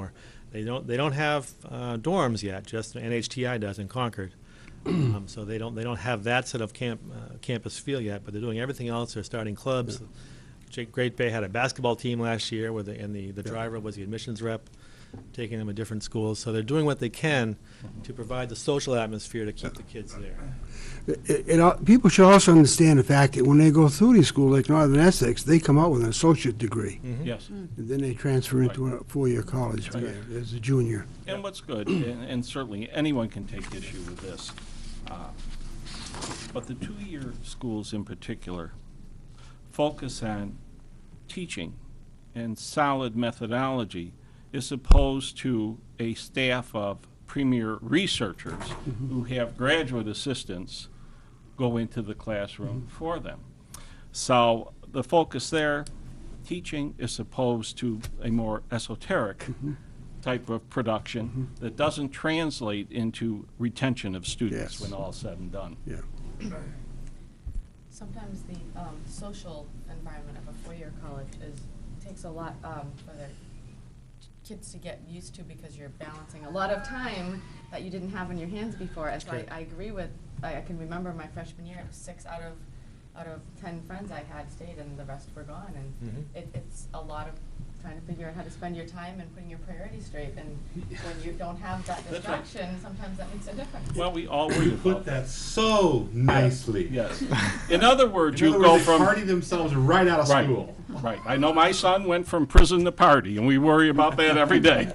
They don't, they don't have uh, dorms yet, just N H T I does in Concord. Um, So they don't, they don't have that sort of camp, uh, campus feel yet, but they're doing everything else. They're starting clubs. Jake Great Bay had a basketball team last year, where the, and the, the driver was the admissions rep, taking them to different schools. So they're doing what they can to provide the social atmosphere to keep the kids there. It, it, al- people should also understand the fact that when they go through these schools like Northern Essex, they come out with an associate degree. Yes. And then they transfer into a four-year college Right. as a junior. And what's good, and, and certainly anyone can take issue with this, uh, but the two-year schools in particular focus on teaching and solid methodology as opposed to a staff of premier researchers who have graduate assistants go into the classroom for them. So the focus there, teaching, is opposed to a more esoteric type of production that doesn't translate into retention of students Yes. when all's said and done. Yeah. Sometimes the um, social environment of a four-year college is, takes a lot um, for the kids to get used to, because you're balancing a lot of time that you didn't have in your hands before. And so I, I agree with, I, I can remember my freshman year, six out of out of ten friends I had stayed and the rest were gone. And Mhm. it, it's a lot of trying to figure out how to spend your time and putting your priorities straight. And when you don't have that That's right. distraction, sometimes that makes a difference. Well, we all worry You put about that so nicely. Yes. In other words, In you other go words, they from. party themselves right out of Right, school. right. I know my son went from prison to party, and we worry about that every day.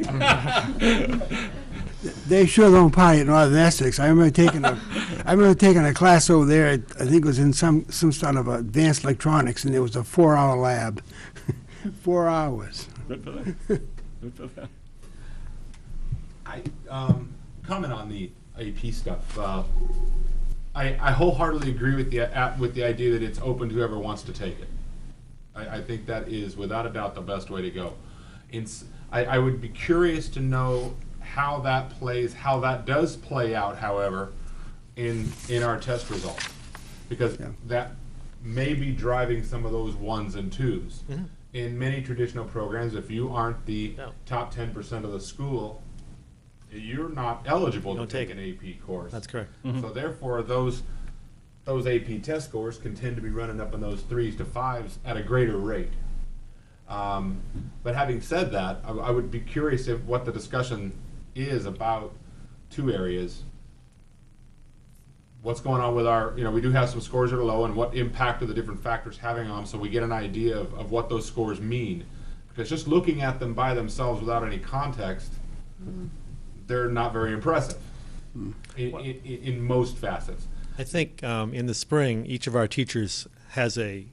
They sure don't party at Northern Essex. I remember taking a, I remember taking a class over there. I think it was in some some sort of advanced electronics, and it was a four-hour lab, four hours. Good for them. Good for them. I um, comment on the A P stuff. Uh, I, I wholeheartedly agree with the uh, with the idea that it's open to whoever wants to take it. I, I think that is without a doubt the best way to go. In, s- I, I would be curious to know how that plays, how that does play out, however, in in our test results, because Yeah. that may be driving some of those ones and twos. In many traditional programs, if you aren't the No. top ten percent of the school, you're not eligible to Don't take take an A P course. That's correct. So therefore, those those A P test scores can tend to be running up in those threes to fives at a greater rate. Um, but having said that, I, I would be curious if what the discussion is about two areas. What's going on with our, you know, we do have some scores that are low, and what impact are the different factors having on them, so we get an idea of, of what those scores mean. Because just looking at them by themselves without any context, they're not very impressive in, in, in most facets. I think um, in the spring, each of our teachers has a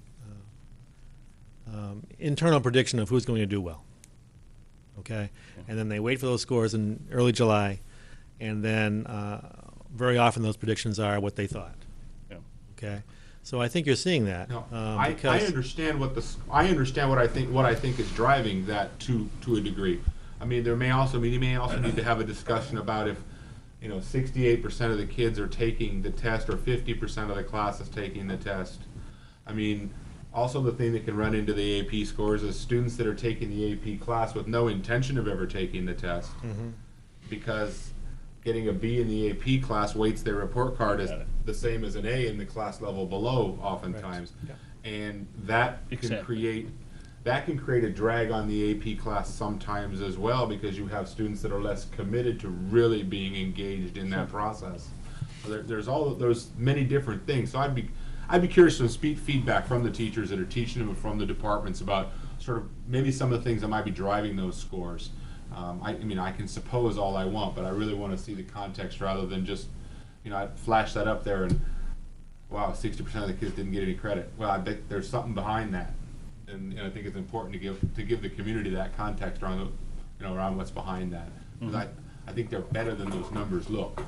uh, um, internal prediction of who's going to do well. Okay? And then they wait for those scores in early July, and then uh, very often those predictions are what they thought. Yeah. Okay? So I think you're seeing that. No, um, I, I because- understand what the s- I understand what I think what I think is driving that to to a degree. I mean, there may also I mean you may also need to have a discussion about if, you know, sixty-eight percent of the kids are taking the test or fifty percent of the class is taking the test. I mean, also the thing that can run into the A P scores is students that are taking the A P class with no intention of ever taking the test, Mhm. because getting a B in the A P class weights their report card as Got it. the same as an A in the class level below oftentimes. Yeah. And that can Exactly. create, that can create a drag on the A P class sometimes as well, because you have students that are less committed to really being engaged in that process. So there, there's all, there's many different things. So I'd be, I'd be curious to speak feedback from the teachers that are teaching them and from the departments about sort of maybe some of the things that might be driving those scores. Um, I, I mean, I can suppose all I want, but I really want to see the context rather than just, you know, I flash that up there and, wow, sixty percent of the kids didn't get any credit. Well, I bet there's something behind that, and, and I think it's important to give to give the community that context around, the, you know, around what's behind that. 'Cause I, I think they're better than those numbers look.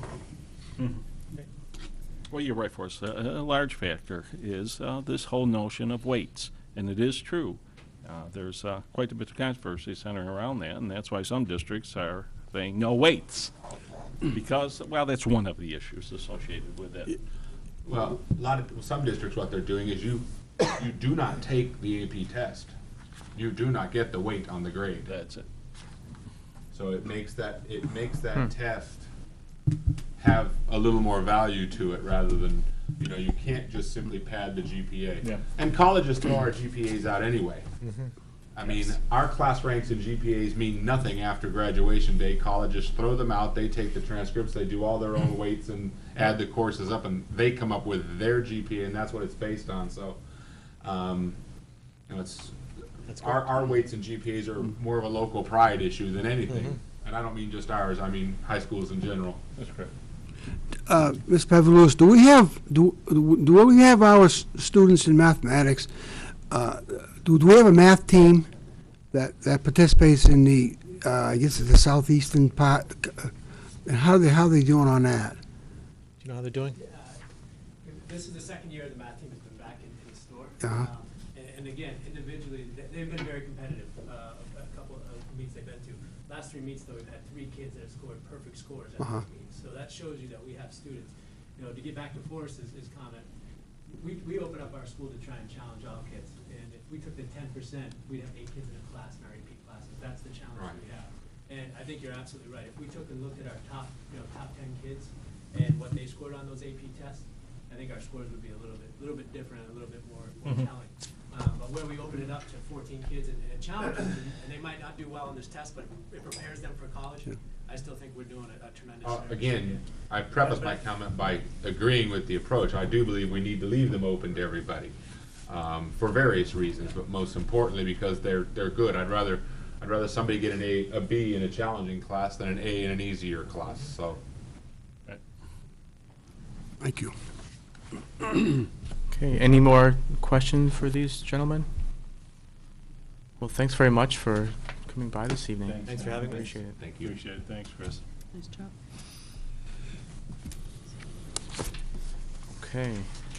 Well, you're right, Forrest. A, a large factor is uh, this whole notion of weights, and it is true. Uh, there's uh, quite a bit of controversy centering around that, and that's why some districts are saying no weights, because, well, that's one of the issues associated with it. Well, a lot of some districts, what they're doing is you you do not take the A P test. You do not get the weight on the grade. That's it. So it makes that, it makes that test have a little more value to it rather than, you know, you can't just simply pad the G P A. Yeah. And colleges throw our G P As out anyway. I mean, our class ranks and G P As mean nothing after graduation day. Colleges throw them out, they take the transcripts, they do all their own weights and add the courses up, and they come up with their G P A, and that's what it's based on, so, um, you know, it's, our, our weights and G P As are more of a local pride issue than anything. And I don't mean just ours, I mean high schools in general. That's correct. Uh, Miz Pavlous, do we have, do, do we have our s- students in mathematics, uh, do, do we have a math team that, that participates in the, uh, I guess the southeastern part? uh, And how they, how they doing on that? Do you know how they're doing? Uh, This is the second year the math team has been back in, in the store. Uh-huh. Um, And, and again, individually, they- they've been very competitive, uh, a a couple of meets they've been to. Last three meets, though, we've had three kids that have scored perfect scores at Uh-huh. those meets. So that shows you that we have students. You know, to get back to Forrest's his comment, we, we open up our school to try and challenge all kids. And if we took the ten percent, we'd have eight kids in a class in our A P classes. That's the challenge Right. we have. And I think you're absolutely right. If we took and looked at our top, you know, top ten kids and what they scored on those A P tests, I think our scores would be a little bit, little bit different, a little bit more, more telling. Um, but where we open it up to fourteen kids and, and it challenges them, and they might not do well on this test, but it prepares them for college, I still think we're doing a, a tremendous Uh, service. again, I preface my comment by agreeing with the approach. I do believe we need to leave them open to everybody, um, for various reasons, but most importantly because they're, they're good. I'd rather, I'd rather somebody get an A, a B in a challenging class than an A in an easier class, so. Thank you. Okay, any more questions for these gentlemen? Well, thanks very much for coming by this evening. Thanks. Thanks for having me. Appreciate it. Thank you. Appreciate it. Thanks, Chris. Nice job. Okay.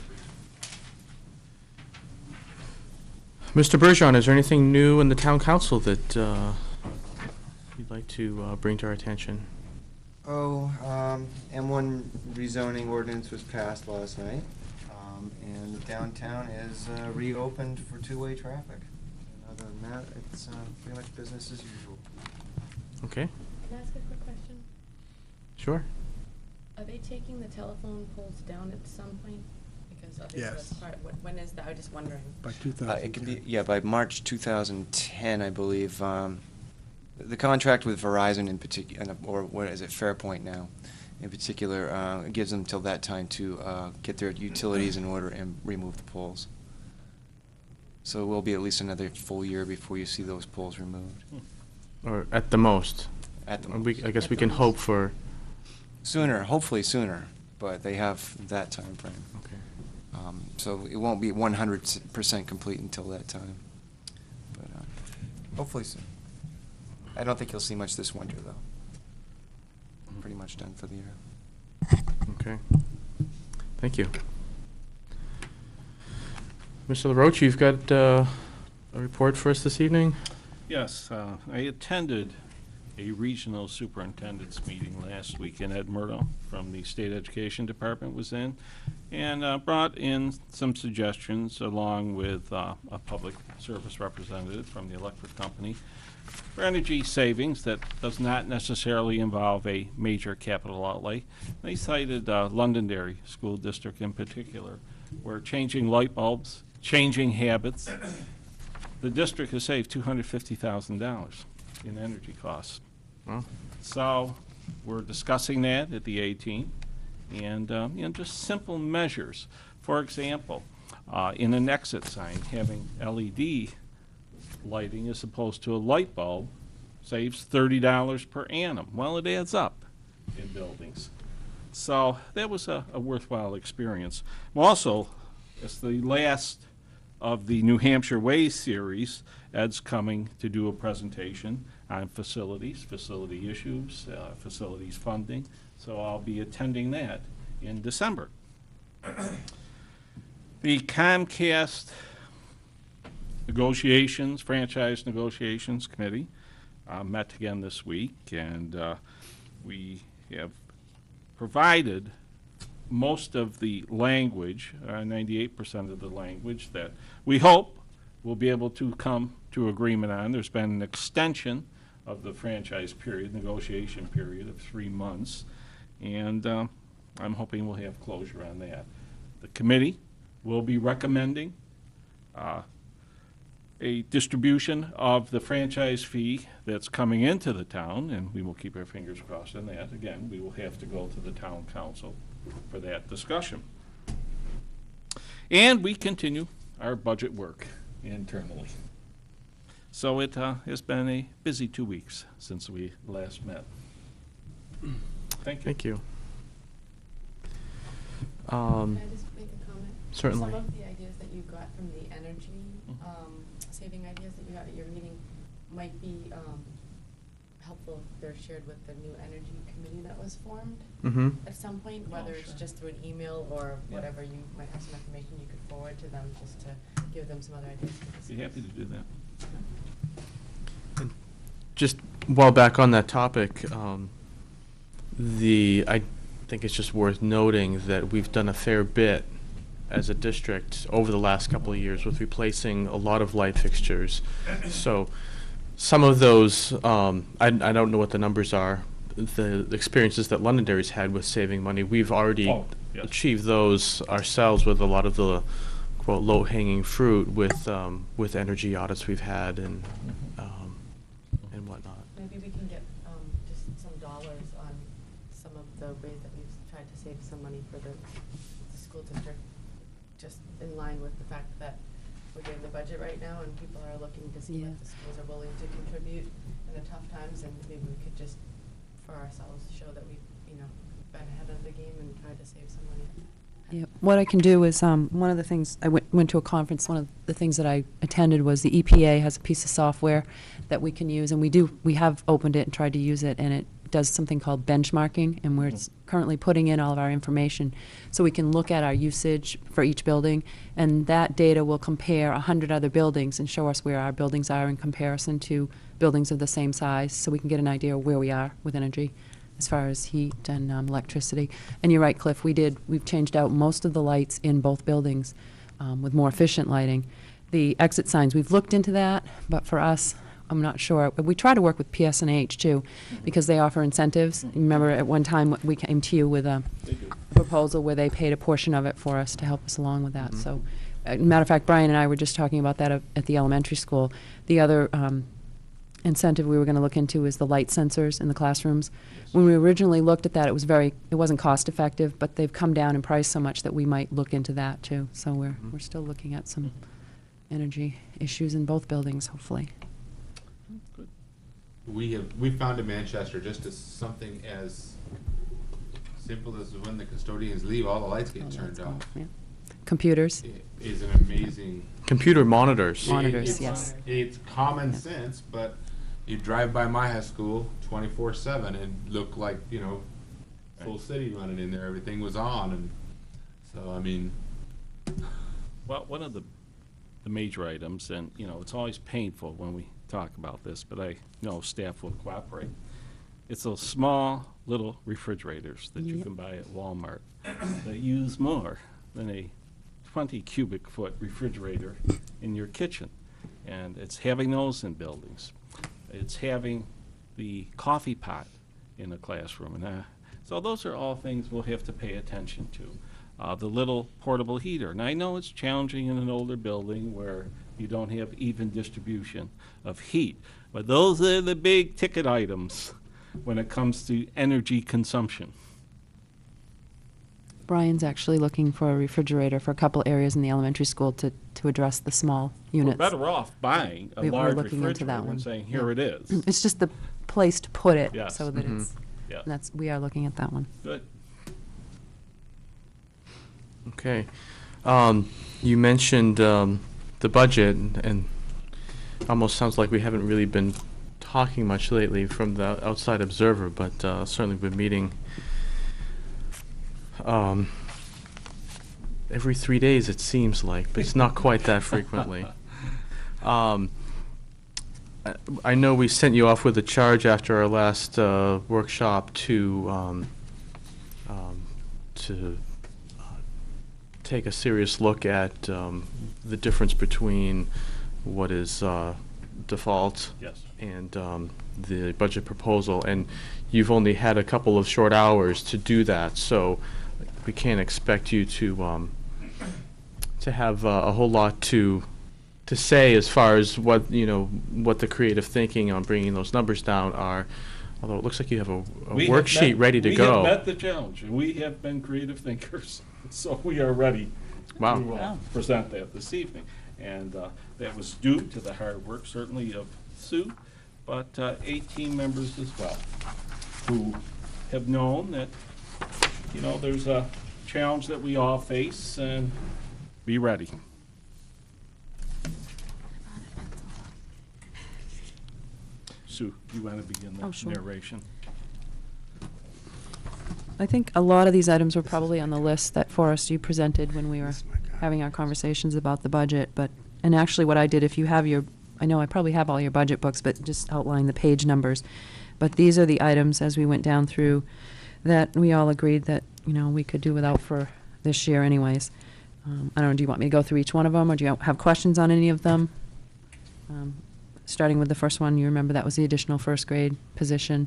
Mister Bergeron, is there anything new in the town council that uh, you'd like to uh, bring to our attention? Oh, um, M one rezoning ordinance was passed last night, um, and the downtown is uh, reopened for two-way traffic. And other than that, it's uh, pretty much business as usual. Okay, Can I ask a quick question? sure. Are they taking the telephone poles down at some point? Because obviously Yes. that's part, when- when is that? I was just wondering. By two Uh, thousand it can be, yeah, by March two thousand ten, I believe. Um, the contract with Verizon in particular, or what is it, Fairpoint now, in particular, uh, gives them till that time to uh, get their utilities in order and remove the poles. So it will be at least another full year before you see those poles removed. Or at the most? At the Or we- most. I guess At we the can most. hope for, Sooner, hopefully sooner, but they have that time frame. okay. Um, so it won't be one hundred percent complete until that time. But uh, hopefully soon. I don't think you'll see much this winter, though. Pretty much done for the year. Okay. Thank you. Mister LaRoche, you've got uh, a report for us this evening? Yes, uh, I attended a regional superintendent's meeting last week in Edinburgh from the State Education Department was in, and uh, brought in some suggestions along with uh, a public service representative from the electric company for energy savings that does not necessarily involve a major capital outlay. They cited uh, Londonderry School District in particular, where changing light bulbs, changing habits, the district has saved two hundred fifty thousand dollars in energy costs. Well, So we're discussing that at the eighteenth, and, um, you know, just simple measures. For example, uh, in an exit sign, having L E D lighting as opposed to a light bulb saves thirty dollars per annum. Well, it adds up in buildings. So that was a, a worthwhile experience. Also, it's the last of the New Hampshire Ways series. Ed's coming to do a presentation on facilities, facility issues, uh, facilities funding. So I'll be attending that in December. The Comcast negotiations, franchise negotiations committee uh, met again this week, and uh, we have provided most of the language, uh, ninety-eight percent of the language that we hope we'll be able to come to agreement on. There's been an extension of the franchise period, negotiation period of three months. And um, I'm hoping we'll have closure on that. The committee will be recommending uh, a distribution of the franchise fee that's coming into the town, and we will keep our fingers crossed on that. Again, we will have to go to the town council for that discussion. And we continue our budget work internally. So it uh, has been a busy two weeks since we last met. Thank you. Thank you. Um, Can I just make a comment? Certainly. Some of the ideas that you got from the energy, um, saving ideas that you got at your meeting might be, um, helpful if they're shared with the new energy committee that was formed mm-hmm. at some point, Oh, whether it's sure. just through an email or Yeah. whatever, you might have some information you could forward to them just to give them some other ideas. to discuss. Be happy to do that. Just while back on that topic, um, the I think it's just worth noting that we've done a fair bit as a district over the last couple of years with replacing a lot of light fixtures. So some of those, um, I, I don't know what the numbers are, the experiences that Londonderry's had with saving money, we've already Oh, yes. achieved those ourselves with a lot of the quote low-hanging fruit with um, with energy audits we've had and um, and whatnot. Maybe we can get, um, just some dollars on some of the ways that we've tried to save some money for the, the school district, just in line with the fact that we're doing the budget right now and people are looking to see what Yeah. the schools are willing to contribute in the tough times, and maybe we could just, for ourselves, show that we've, you know, been ahead of the game and tried to save some money. Yeah, what I can do is, um, one of the things, I went, went to a conference, one of the things that I attended was the E P A has a piece of software that we can use, and we do, we have opened it and tried to use it, and it does something called benchmarking, and we're s- currently putting in all of our information, so we can look at our usage for each building, and that data will compare a hundred other buildings and show us where our buildings are in comparison to buildings of the same size, so we can get an idea of where we are with energy as far as heat and um, electricity. And you're right, Cliff, we did, we've changed out most of the lights in both buildings um, with more efficient lighting. The exit signs, we've looked into that, but for us, I'm not sure. We try to work with P S N H too, because they offer incentives. You remember at one time we came to you with a proposal where they paid a portion of it for us to help us along with that. Mhm. So, uh, matter of fact, Brian and I were just talking about that at, at the elementary school. The other um, incentive we were going to look into is the light sensors in the classrooms. When we originally looked at that, it was very, it wasn't cost effective, but they've come down in price so much that we might look into that too. So we're, Mhm. we're still looking at some energy issues in both buildings, hopefully. Good. We have, we found in Manchester just as something as simple as when the custodians leave, all the lights get All turned that's off. gone, yeah. Computers. It is an amazing. Computer monitors. It- Monitors, it's- yes. It's common Yeah. sense, but you drive by my high school twenty-four seven and look like, you know, full city running in there, everything was on, and so, I mean, Well, one of the, the major items, and, you know, it's always painful when we talk about this, but I know staff will cooperate. It's those small, little refrigerators that you Yep. can buy at Walmart that use more than a twenty cubic foot refrigerator in your kitchen. And it's having those in buildings. It's having the coffee pot in a classroom. And uh, so those are all things we'll have to pay attention to. Uh, the little portable heater. And I know it's challenging in an older building where you don't have even distribution of heat. But those are the big ticket items when it comes to energy consumption. Brian's actually looking for a refrigerator for a couple areas in the elementary school to, to address the small units. We're better off buying a We- we're large looking into that refrigerator one. and saying, here Yeah. it is. It's just the place to put it, Yes. so that Mhm. it's, Yeah, that's, we are looking at that one. good. Okay. Um, you mentioned um, the budget, and, and almost sounds like we haven't really been talking much lately from the outside observer, but uh, certainly been meeting um, every three days, it seems like, but it's not quite that frequently. Um, I- I know we sent you off with a charge after our last uh, workshop to um, um, to uh, take a serious look at um, the difference between what is uh, default. Yes. And um, the budget proposal, and you've only had a couple of short hours to do that, so we can't expect you to um, to have uh, a whole lot to to say as far as what, you know, what the creative thinking on bringing those numbers down are. Although it looks like you have a, a We have worksheet met- ready to We go. have met the challenge, and we have been creative thinkers, so we are ready Wow. to uh, Wow. present that this evening. And uh, that was due to the hard work, certainly of Sue, but uh, eight team members as well, who have known that, you know, there's a challenge that we all face, and be ready. Sue, you want to begin Oh, the sure. narration? I think a lot of these items were probably on the list that Forrest you presented when we were Yes, my God. having our conversations about the budget, but, and actually what I did, if you have your, I know I probably have all your budget books, but just outline the page numbers. But these are the items, as we went down through, that we all agreed that, you know, we could do without for this year anyways. Um, I don't know, do you want me to go through each one of them, or do you have questions on any of them? Um, Starting with the first one, you remember that was the additional first grade position.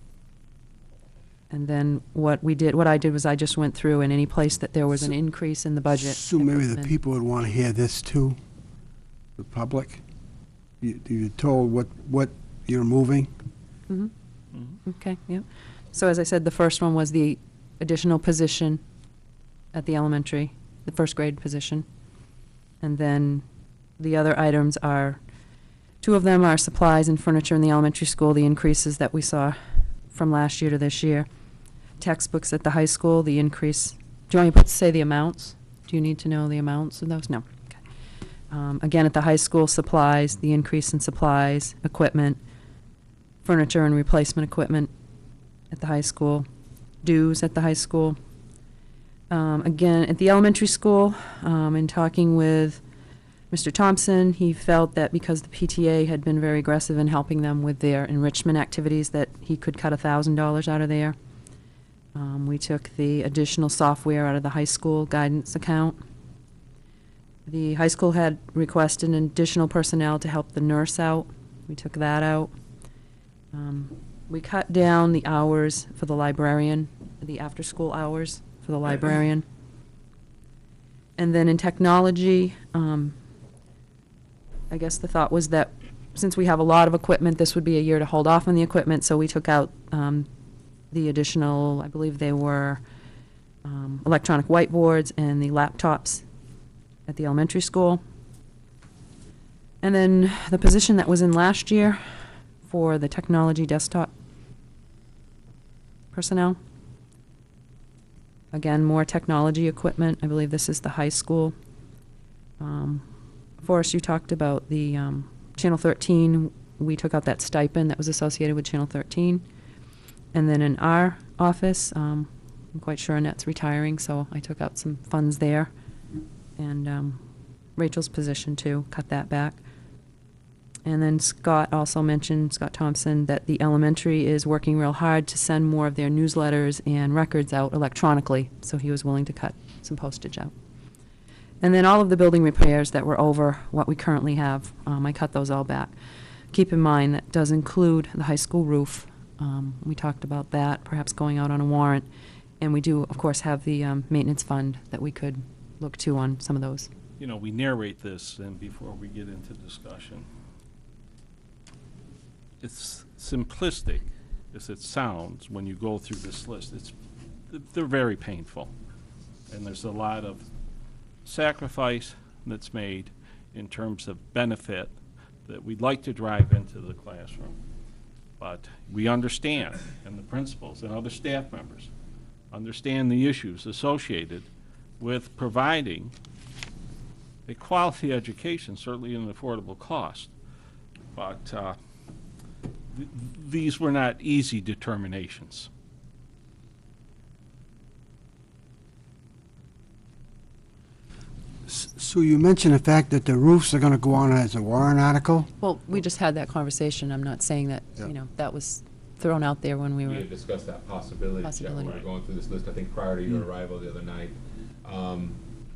And then what we did, what I did was I just went through, and any place that there was an increase in the budget. So maybe the and- people would want to hear this too, the public. You, you're told what, what you're moving. Mhm. Okay, yep. So as I said, the first one was the additional position at the elementary, the first grade position. And then the other items are, two of them are supplies and furniture in the elementary school, the increases that we saw from last year to this year. Textbooks at the high school, the increase. Do you want me to put, say the amounts? Do you need to know the amounts of those? No. Okay. Um, again, at the high school, supplies, the increase in supplies, equipment, furniture and replacement equipment at the high school, dues at the high school. Um, again, at the elementary school, um, in talking with Mister Thompson, he felt that because the P T A had been very aggressive in helping them with their enrichment activities, that he could cut one thousand dollars out of there. Um, we took the additional software out of the high school guidance account. The high school had requested an additional personnel to help the nurse out. We took that out. Um, we cut down the hours for the librarian, the after-school hours for the librarian. And then in technology, um, I guess the thought was that since we have a lot of equipment, this would be a year to hold off on the equipment, so we took out um, the additional, I believe they were um, electronic whiteboards and the laptops at the elementary school. And then the position that was in last year for the technology desktop personnel. Again, more technology equipment. I believe this is the high school. Um, Forrest, you talked about the um, Channel thirteen. We took out that stipend that was associated with Channel thirteen. And then in our office, um, I'm quite sure Annette's retiring, so I took out some funds there. And um, Rachel's position too, cut that back. And then Scott also mentioned, Scott Thompson, that the elementary is working real hard to send more of their newsletters and records out electronically, so he was willing to cut some postage out. And then all of the building repairs that were over what we currently have, um, I cut those all back. Keep in mind, that does include the high school roof. Um, we talked about that, perhaps going out on a warrant. And we do, of course, have the um, maintenance fund that we could look to on some of those. You know, we narrate this, and before we get into discussion, it's simplistic as it sounds when you go through this list. It's, they're very painful, and there's a lot of sacrifice that's made in terms of benefit that we'd like to drive into the classroom. But we understand, and the principals and other staff members understand the issues associated with providing a quality education, certainly at an affordable cost. But uh, th these were not easy determinations. S- So you mentioned the fact that the roofs are going to go on as a warrant article? Well, we just had that conversation. I'm not saying that, Yeah. you know, that was thrown out there when we We were. had discussed that possibility, Jeff, when we Possibility. were going through this list, I think prior to your arrival the other night. Um,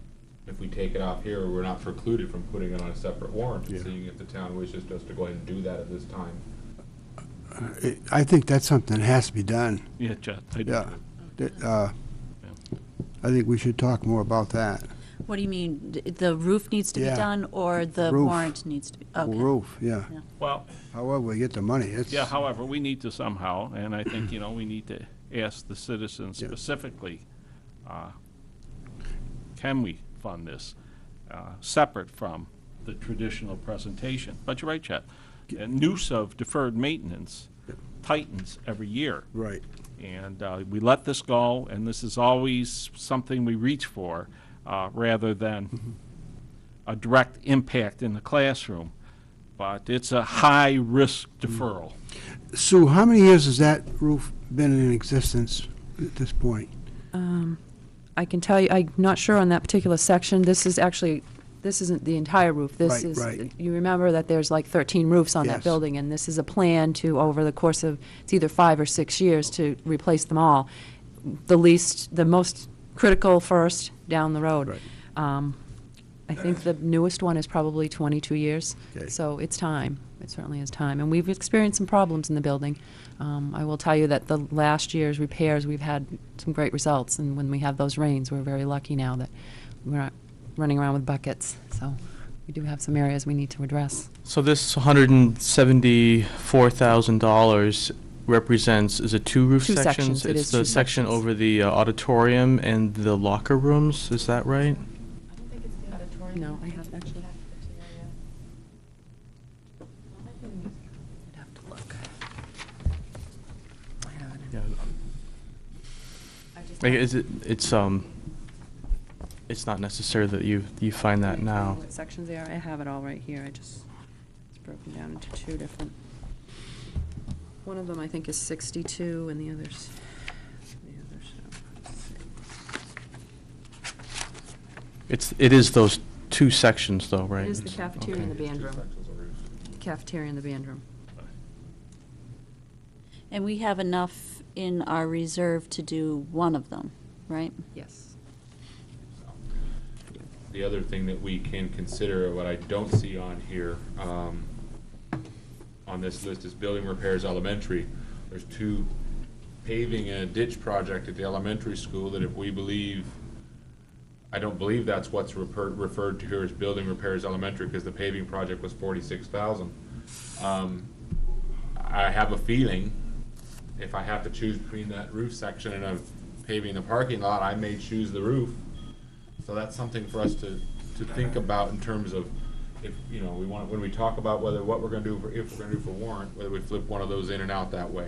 if we take it off here, we're not precluded from putting it on a separate warrant and Yeah. seeing if the town wishes just to go ahead and do that at this time. Uh, it- I think that's something that has to be done. Yeah, Chet, I do. Yeah. That, uh, Yeah. I think we should talk more about that. What do you mean? D- The roof needs to be Yeah. done, or the Roof. warrant needs to be? Okay. Roof, yeah. Yeah. Well, However, we get the money, it's. yeah, however, we need to somehow, and I think, you know, we need to ask the citizens Yeah. specifically, uh, can we fund this, uh, separate from the traditional presentation? But you're right, Chet. And use of deferred maintenance tightens every year. Right. And uh, we let this go, and this is always something we reach for, uh, rather than a direct impact in the classroom. But it's a high-risk deferral. Sue, how many years has that roof been in existence at this point? Um, I can tell you, I'm not sure on that particular section. This is actually, this isn't the entire roof. This Right, is, right. you remember that there's like thirteen roofs on Yes. that building, and this is a plan to, over the course of, it's either five or six years, to replace them all. The least, the most critical first down the road. Right. Um, I think the newest one is probably twenty-two years. Okay. So it's time. It certainly is time. And we've experienced some problems in the building. Um, I will tell you that the last year's repairs, we've had some great results. And when we have those rains, we're very lucky now that we're not running around with buckets. So we do have some areas we need to address. So this one hundred seventy-four thousand dollars represents, is it two roof Two sections? sections. It It's is the two section sections. over the uh, auditorium and the locker rooms, is that right? I don't think it's the auditorium. No, I think have it's the actually- cafeteria. Well, I can- I'd have to look. I have it. Yeah. I just Like, don't- is it, it's, um, it's not necessary that you, you find that Can I tell you now. What sections they are? I have it all right here. I just, it's broken down into two different. One of them I think is sixty-two and the others, the others, uh, let's see. It's, it is those two sections though, right? It is the It's- cafeteria and the okay. band room. Cafeteria and the band room. And we have enough in our reserve to do one of them, right? Yes. The other thing that we can consider, what I don't see on here, um, on this list is building repairs elementary. There's two paving and a ditch project at the elementary school that if we believe, I don't believe that's what's referred, referred to here as building repairs elementary, because the paving project was forty-six thousand. Um, I have a feeling, if I have to choose between that roof section and a paving the parking lot, I may choose the roof. So that's something for us to, to think about in terms of, if, you know, we want, when we talk about whether, what we're gonna do for, if we're gonna do for warrant, whether we flip one of those in and out that way.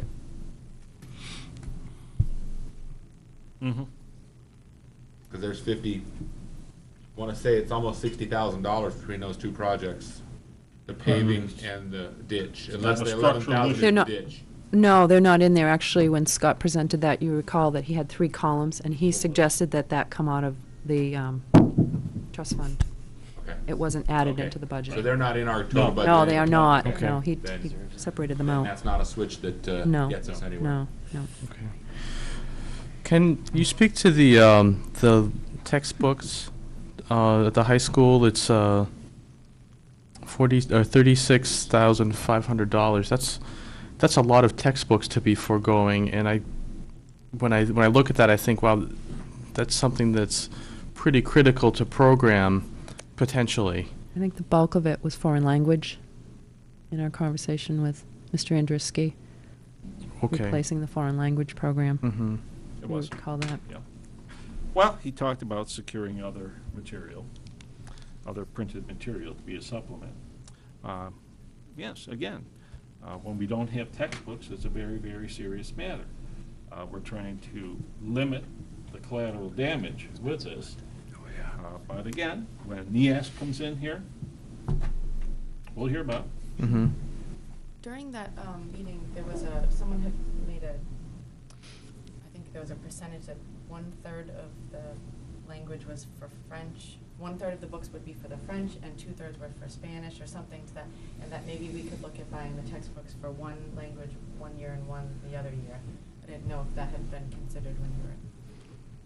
Mm-hmm. Cause there's fifty, wanna say it's almost sixty thousand dollars between those two projects. The paving and the ditch, unless a the eleven structural thousand issue. is They're the not- ditch. No, they're not in there. Actually, when Scott presented that, you recall that he had three columns, and he suggested that that come out of the um, trust fund. Okay. It wasn't added Okay. into the budget. So they're not in our total budget. No, they are not. Okay. No, he Then- he separated them then out. that's not a switch that, uh, No, gets us anywhere. no, no. Okay. Can you speak to the, um, the textbooks, uh, at the high school? It's, uh, forty, or thirty-six thousand five hundred dollars. That's, that's a lot of textbooks to be foregoing, and I, when I, when I look at that, I think, wow, that's something that's pretty critical to program, potentially. I think the bulk of it was foreign language in our conversation with Mister Andruski, Okay. replacing the foreign language program. Mm-hmm. It We was. would call that. Yeah. Well, he talked about securing other material, other printed material to be a supplement. Um, Yes, again, uh, when we don't have textbooks, it's a very, very serious matter. Uh, We're trying to limit the collateral damage with this. Uh, But again, when N I A S comes in here, we'll hear about it. Mm-hmm. During that um, meeting, there was a, someone had made a, I think there was a percentage that one-third of the language was for French, one-third of the books would be for the French, and two-thirds were for Spanish, or something to that, and that maybe we could look at buying the textbooks for one language one year and one the other year. I didn't know if that had been considered when you were.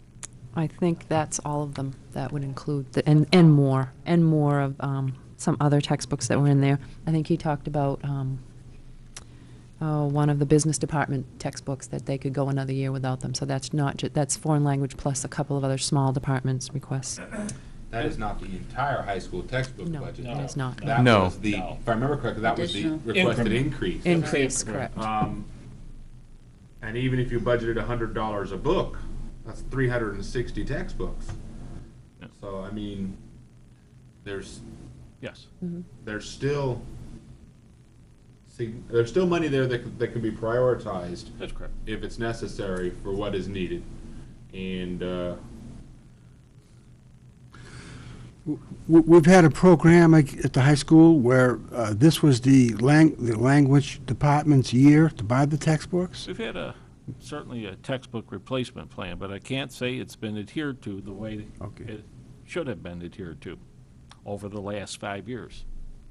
I think that's all of them. That would include, the and, and more, and more of um, some other textbooks that were in there. I think he talked about um, oh, one of the business department textbooks that they could go another year without them. So that's not, ju- that's foreign language plus a couple of other small departments' requests. That is not the entire high school textbook No, budget. it is not. That No. was the, if I remember correctly, that was the Additional. requested Increment. increase. Increase, correct. Um, and even if you budgeted a hundred dollars a book, that's three hundred and sixty textbooks. Yeah. So, I mean, there's, Yes. there's still, see, there's still money there that, c- that can be prioritized That's correct. if it's necessary for what is needed. And, uh, W- We've had a program like, at the high school where uh, this was the lang, the language department's year to buy the textbooks. We've had a, certainly a textbook replacement plan, but I can't say it's been adhered to the way Okay. it should have been adhered to over the last five years.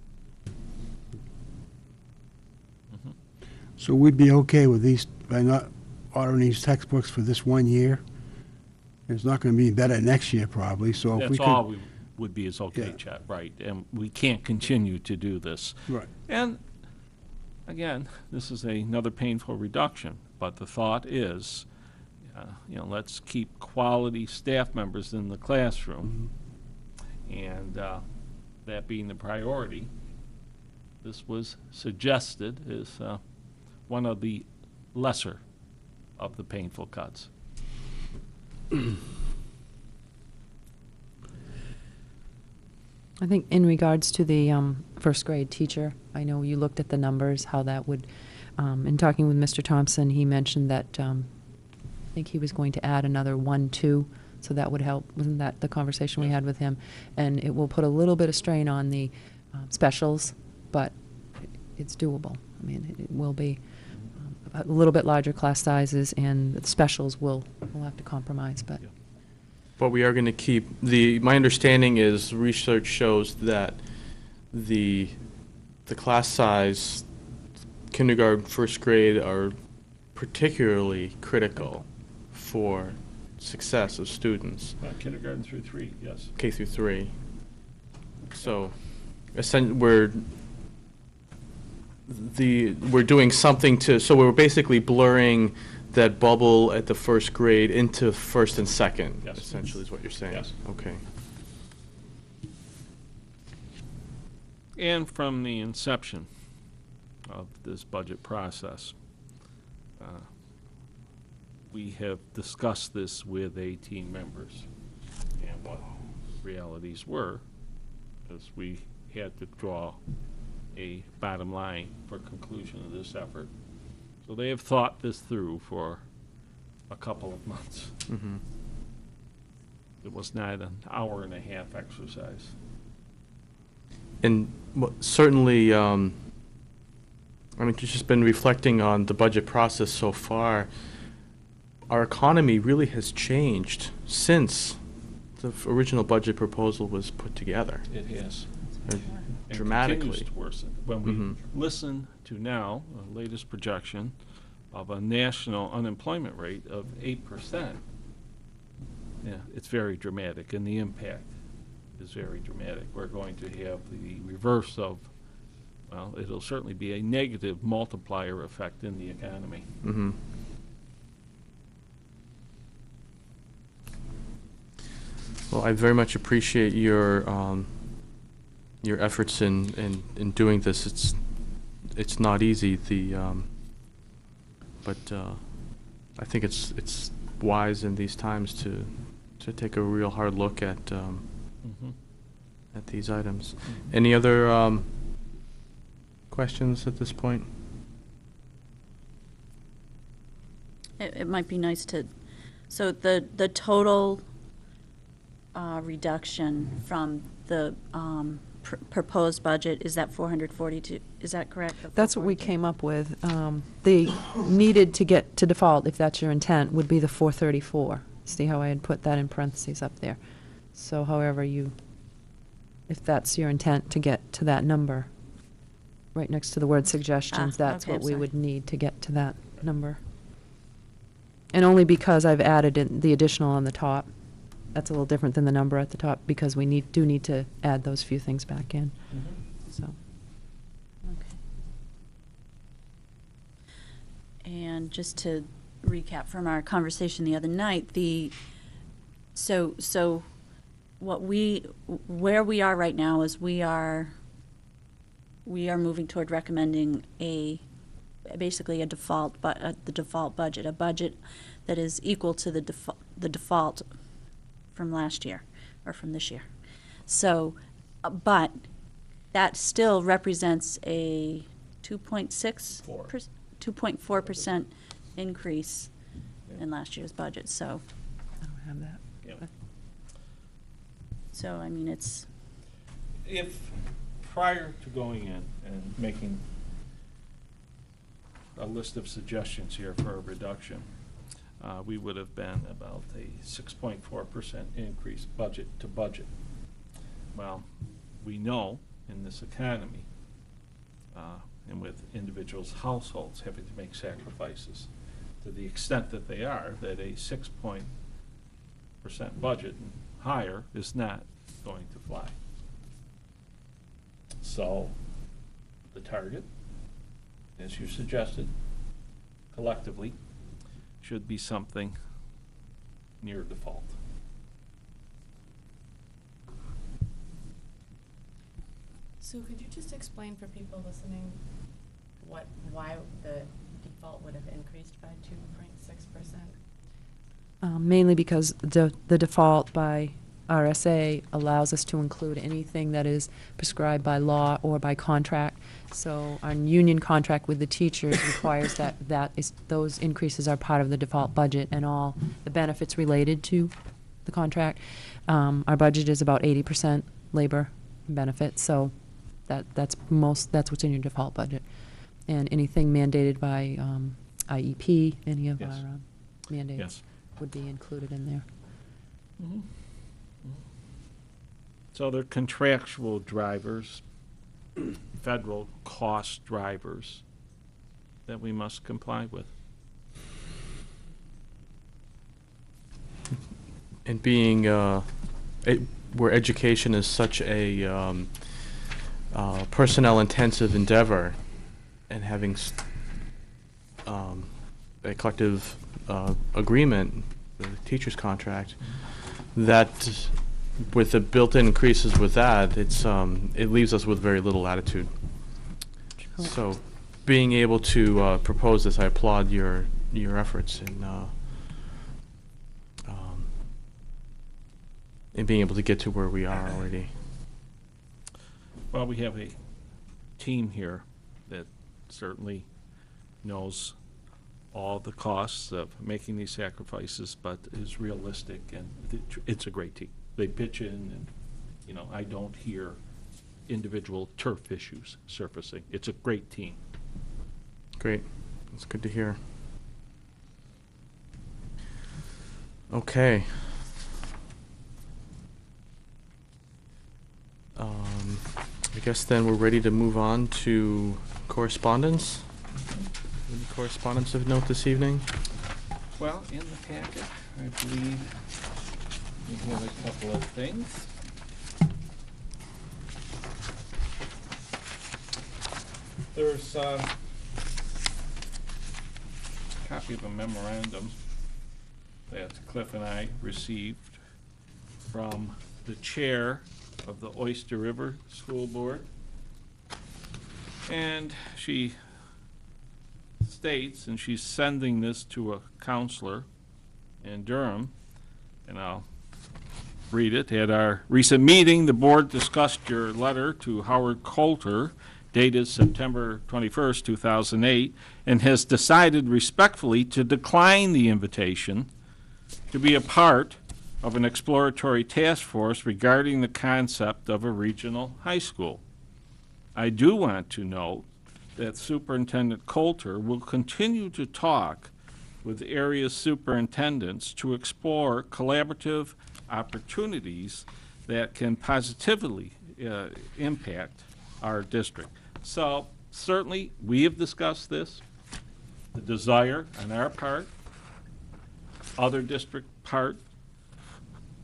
So we'd be okay with these, by not ordering these textbooks for this one year? It's not going to be better next year probably, so if we That's could. all we would be is okay, Yeah. Chet, right? And we can't continue to do this. Right. And again, this is another painful reduction, but the thought is, uh, you know, let's keep quality staff members in the classroom. And uh, that being the priority, this was suggested as uh, one of the lesser of the painful cuts. I think in regards to the um, first grade teacher, I know you looked at the numbers, how that would, um, in talking with Mister Thompson, he mentioned that um, I think he was going to add another one, two, so that would help. Wasn't that the conversation we had with him? And it will put a little bit of strain on the um, specials, but it's doable. I mean, it, it will be um, a little bit larger class sizes, and the specials will, will have to compromise, but. Yeah. But we are going to keep, the, my understanding is research shows that the, the class size, kindergarten, first grade are particularly critical for success of students, Uh, Kindergarten through three, yes. K through three. So, essen- we're, the, we're doing something to, so we're basically blurring that bubble at the first grade into first and second, Yes. essentially is what you're saying? Yes. Okay. And from the inception of this budget process, uh, we have discussed this with eighteen members and what realities were, as we had to draw a bottom line for conclusion of this effort. So they have thought this through for a couple of months. Mm-hmm. It was not an hour and a half exercise. And wha- certainly, um, I mean, just been reflecting on the budget process so far. Our economy really has changed since the f- original budget proposal was put together. It has. Uh, And Dramatically. continues to worsen. When we Mhm. listen to now, the latest projection of a national unemployment rate of eight percent, yeah, it's very dramatic, and the impact is very dramatic. We're going to have the reverse of, well, it'll certainly be a negative multiplier effect in the economy. Mm-hmm. Well, I very much appreciate your, um, your efforts in, in, in doing this. It's, it's not easy, the, um, but, uh, I think it's, it's wise in these times to, to take a real hard look at, um, Mhm. at these items. Any other, um, questions at this point? It, it might be nice to, so the, the total uh, reduction from the um, pr- proposed budget, is that four hundred forty-two, is that correct? The That's what we four forty-two? came up with. Um, The needed to get to default, if that's your intent, would be the four thirty-four. See how I had put that in parentheses up there? So however you, if that's your intent to get to that number, right next to the word suggestions, Ah, that's okay, what I'm we sorry. would need to get to that number. And only because I've added in the additional on the top, that's a little different than the number at the top, because we need, do need to add those few things back in, so. Okay. And just to recap from our conversation the other night, the, so, so what we, where we are right now is we are, we are moving toward recommending a, basically a default, but, uh, the default budget, a budget that is equal to the default, the default from last year, or from this year. So, uh, but that still represents a two point six, Four. two point four percent increase in last year's budget, so, I don't have that. Yeah. so, I mean, it's, If, prior to going in and making a list of suggestions here for a reduction, uh, we would have been about a six point four percent increase budget to budget. Well, we know in this economy, uh, and with individuals, households having to make sacrifices to the extent that they are, that a six point percent budget and higher is not going to fly. So, the target, as you suggested, collectively, should be something near default. So could you just explain for people listening what, why the default would have increased by two point six percent? Um, Mainly because the, the default by R S A allows us to include anything that is prescribed by law or by contract. So our union contract with the teachers requires that, that is, those increases are part of the default budget and all the benefits related to the contract. Um, Our budget is about eighty percent labor and benefits, so that, that's most, that's what's in your default budget. And anything mandated by um, I E P, any of our Yes. um, mandates Yes. would be included in there. So they're contractual drivers, federal cost drivers that we must comply with. And being, uh, it, where education is such a um, uh, personnel-intensive endeavor, and having s- um, a collective uh, agreement, the teacher's contract, that with the built-in increases with that, it's um, it leaves us with very little latitude. So, being able to uh, propose this, I applaud your your efforts in uh, um, in being able to get to where we are already. Well, we have a team here that certainly knows all the costs of making these sacrifices, but is realistic, and it- it's a great team. They pitch in, and, you know, I don't hear individual turf issues surfacing. It's a great team. Great, that's good to hear. Okay. Um, I guess then we're ready to move on to correspondence. Any correspondence of note this evening? Well, in the packet, I believe we have a couple of things. There's uh, a copy of a memorandum that Cliff and I received from the chair of the Oyster River School Board. And she states, and she's sending this to a counselor in Durham, and I'll read it. At our recent meeting, the board discussed your letter to Howard Coulter, dated September twenty-first, two thousand eight, and has decided respectfully to decline the invitation to be a part of an exploratory task force regarding the concept of a regional high school. I do want to note that Superintendent Coulter will continue to talk with area superintendents to explore collaborative opportunities that can positively uh, impact our district. So certainly, we have discussed this, the desire on our part, other district part,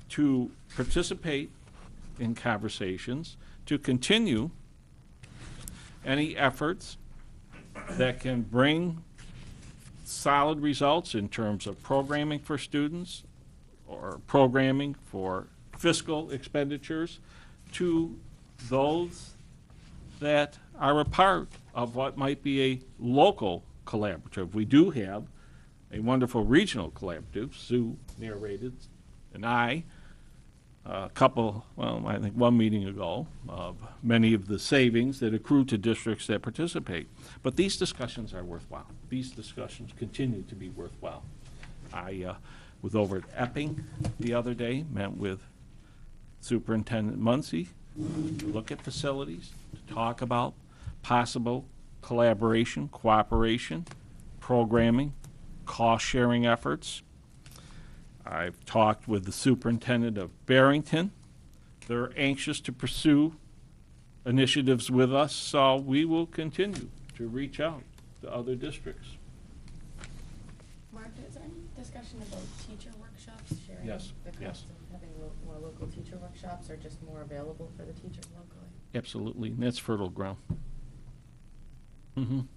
to participate in conversations, to continue any efforts that can bring solid results in terms of programming for students or programming for fiscal expenditures to those that are a part of what might be a local collaborative. We do have a wonderful regional collaborative, Sue narrated, and I, a couple, well, I think one meeting ago, of many of the savings that accrue to districts that participate. But these discussions are worthwhile. These discussions continue to be worthwhile. I uh, was over at Epping the other day, met with Superintendent Muncy to look at facilities, to talk about possible collaboration, cooperation, programming, cost-sharing efforts. I've talked with the superintendent of Barrington. They're anxious to pursue initiatives with us, so we will continue to reach out to other districts. Mark, is there any discussion about teacher workshops, sharing Yes, the yes. cost of having lo- more local teacher workshops, or just more available for the teachers locally? Absolutely, and that's fertile ground. Mm-hmm.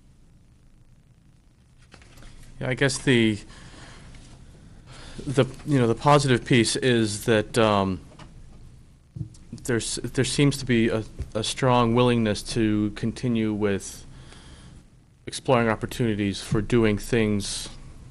Yeah, I guess the, the, you know, the positive piece is that um, there's, there seems to be a, a strong willingness to continue with exploring opportunities for doing things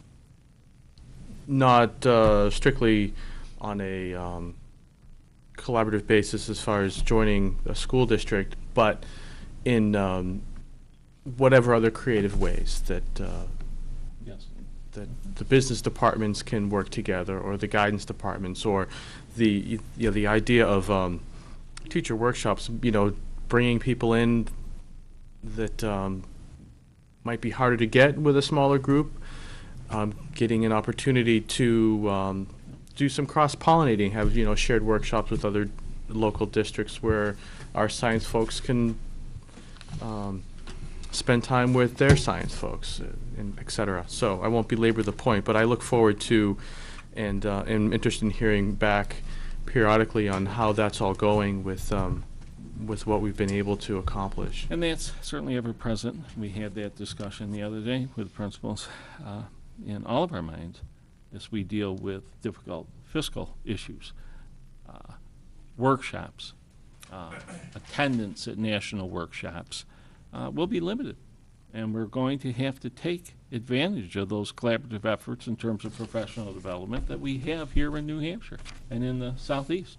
not uh, strictly on a um, collaborative basis as far as joining a school district, but in um, whatever other creative ways that uh, Yes. that the business departments can work together, or the guidance departments, or the you know the idea of um, teacher workshops. You know, bringing people in that um, might be harder to get with a smaller group. Um, getting an opportunity to um, do some cross-pollinating, have you know shared workshops with other local districts where our science folks can um, spend time with their science folks, uh, and et cetera. So I won't belabor the point, but I look forward to and uh, am interested in hearing back periodically on how that's all going with um, with what we've been able to accomplish. And that's certainly ever present. We had that discussion the other day with principals uh, in all of our minds as we deal with difficult fiscal issues, uh, workshops, uh, attendance at national workshops uh, will be limited. And we're going to have to take advantage of those collaborative efforts in terms of professional development that we have here in New Hampshire and in the Southeast.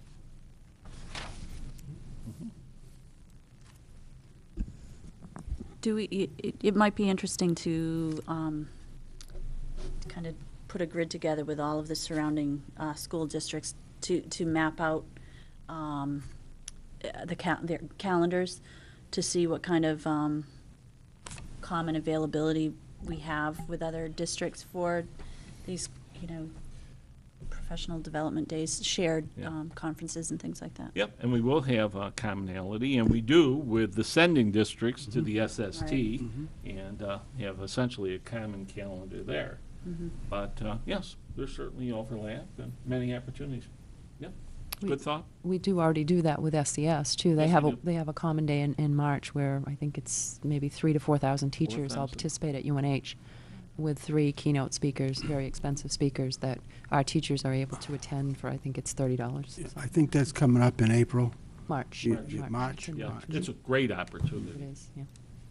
Do we, it- it, it might be interesting to um, kind of put a grid together with all of the surrounding uh, school districts to, to map out um, uh, the cal- their calendars to see what kind of um, common availability we have with other districts for these, you know, professional development days, shared Yeah. um, conferences and things like that. Yep, and we will have uh, commonality, and we do with the sending districts to the S S T, and uh, have essentially a common calendar there. Mhm. But uh, yes, there's certainly overlap and many opportunities. Yep, We- good thought. We do already do that with S C S too. They Yes, have we a, do. they have a common day in, in March where I think it's maybe three to four thousand teachers all thousand. participate at U N H with three keynote speakers, very expensive speakers that our teachers are able to attend for, I think it's thirty dollars. I think that's coming up in April. March. Yeah, March. yeah, March, It's in Yeah, March. it's a great It opportunity. is, yeah.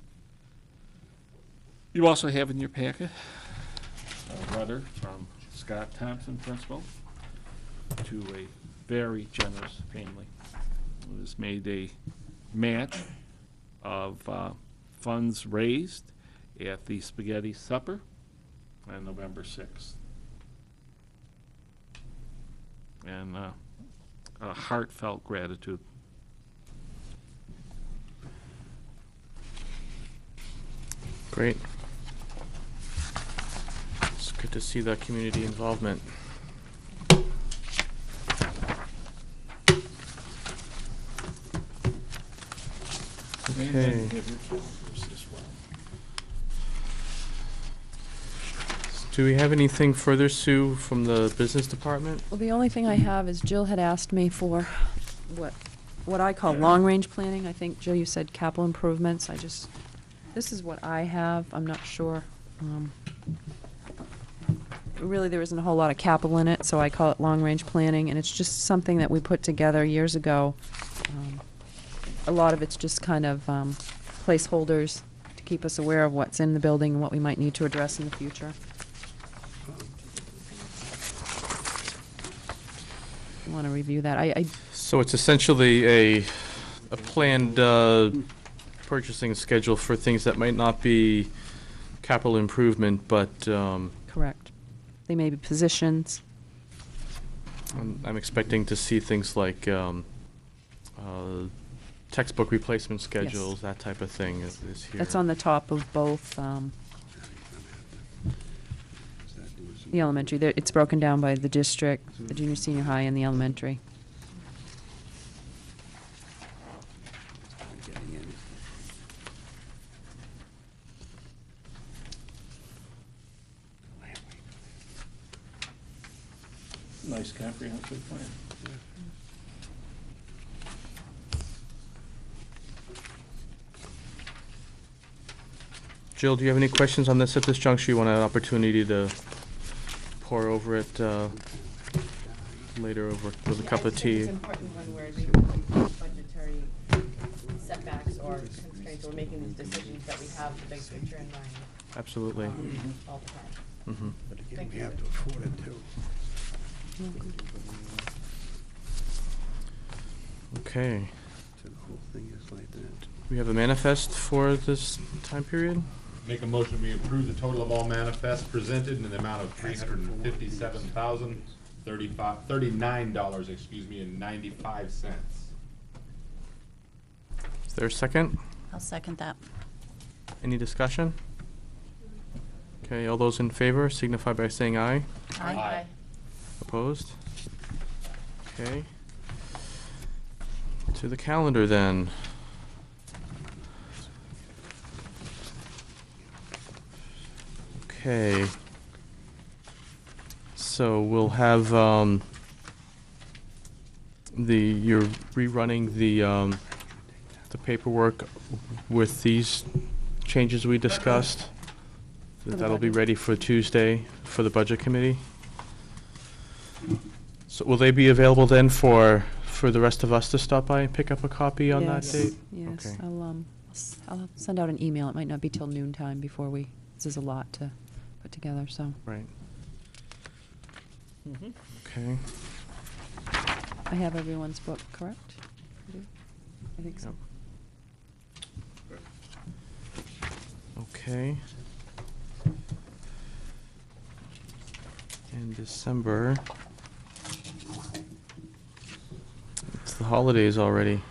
You also have in your packet a letter from Scott Thompson, principal, to a very generous family who has made a match of uh, funds raised at the Spaghetti Supper on November sixth. And uh, a heartfelt gratitude. Great. It's good to see that community involvement. Okay. Do we have anything further, Sue, from the business department? Well, the only thing I have is Jill had asked me for what, what I call long-range planning. I think, Jill, you said capital improvements. I just, this is what I have. I'm not sure. Um, Really, there isn't a whole lot of capital in it, so I call it long-range planning, and it's just something that we put together years ago. Um, A lot of it's just kind of um, placeholders to keep us aware of what's in the building and what we might need to address in the future. I want to review that. I, I So it's essentially a, a planned uh, purchasing schedule for things that might not be capital improvement, but um, correct. They may be positions. I'm, I'm expecting to see things like um, uh, textbook replacement schedules, that type of thing is, is here. That's on the top of both um, the elementary. There- It's broken down by the district, the junior, senior high, and the elementary. Nice comprehensive plan. Jill, do you have any questions on this at this juncture? You want an opportunity to pour over it uh, later over with a cup of tea? It's important when we're doing budgetary setbacks or constraints, or making these decisions, that we have the big picture in mind Absolutely. um, all the time. Mhm. But again, Thank we you. have to afford it too. Okay. So the whole thing is like that. We have a manifest for this time period? Make a motion, we approve the total of all manifests presented in the amount of three hundred and fifty-seven thousand, thirty-five, thirty-nine dollars, excuse me, and ninety-five cents. Is there a second? I'll second that. Any discussion? Okay, all those in favor signify by saying aye. Aye. Opposed? Okay. To the calendar then. Okay. So we'll have, um, the, you're rerunning the, um, the paperwork with these changes we discussed. For the That'll be budget. ready for Tuesday for the budget committee. So will they be available then for, for the rest of us to stop by and pick up a copy on that Yes, date? Yes, Okay. I'll, um, I'll s- I'll send out an email. It might not be till noon time before we, this is a lot to put together, so. Right, Mhm. okay. I have everyone's book, correct? I do? I think so. Yep. Okay. In December, it's the holidays already.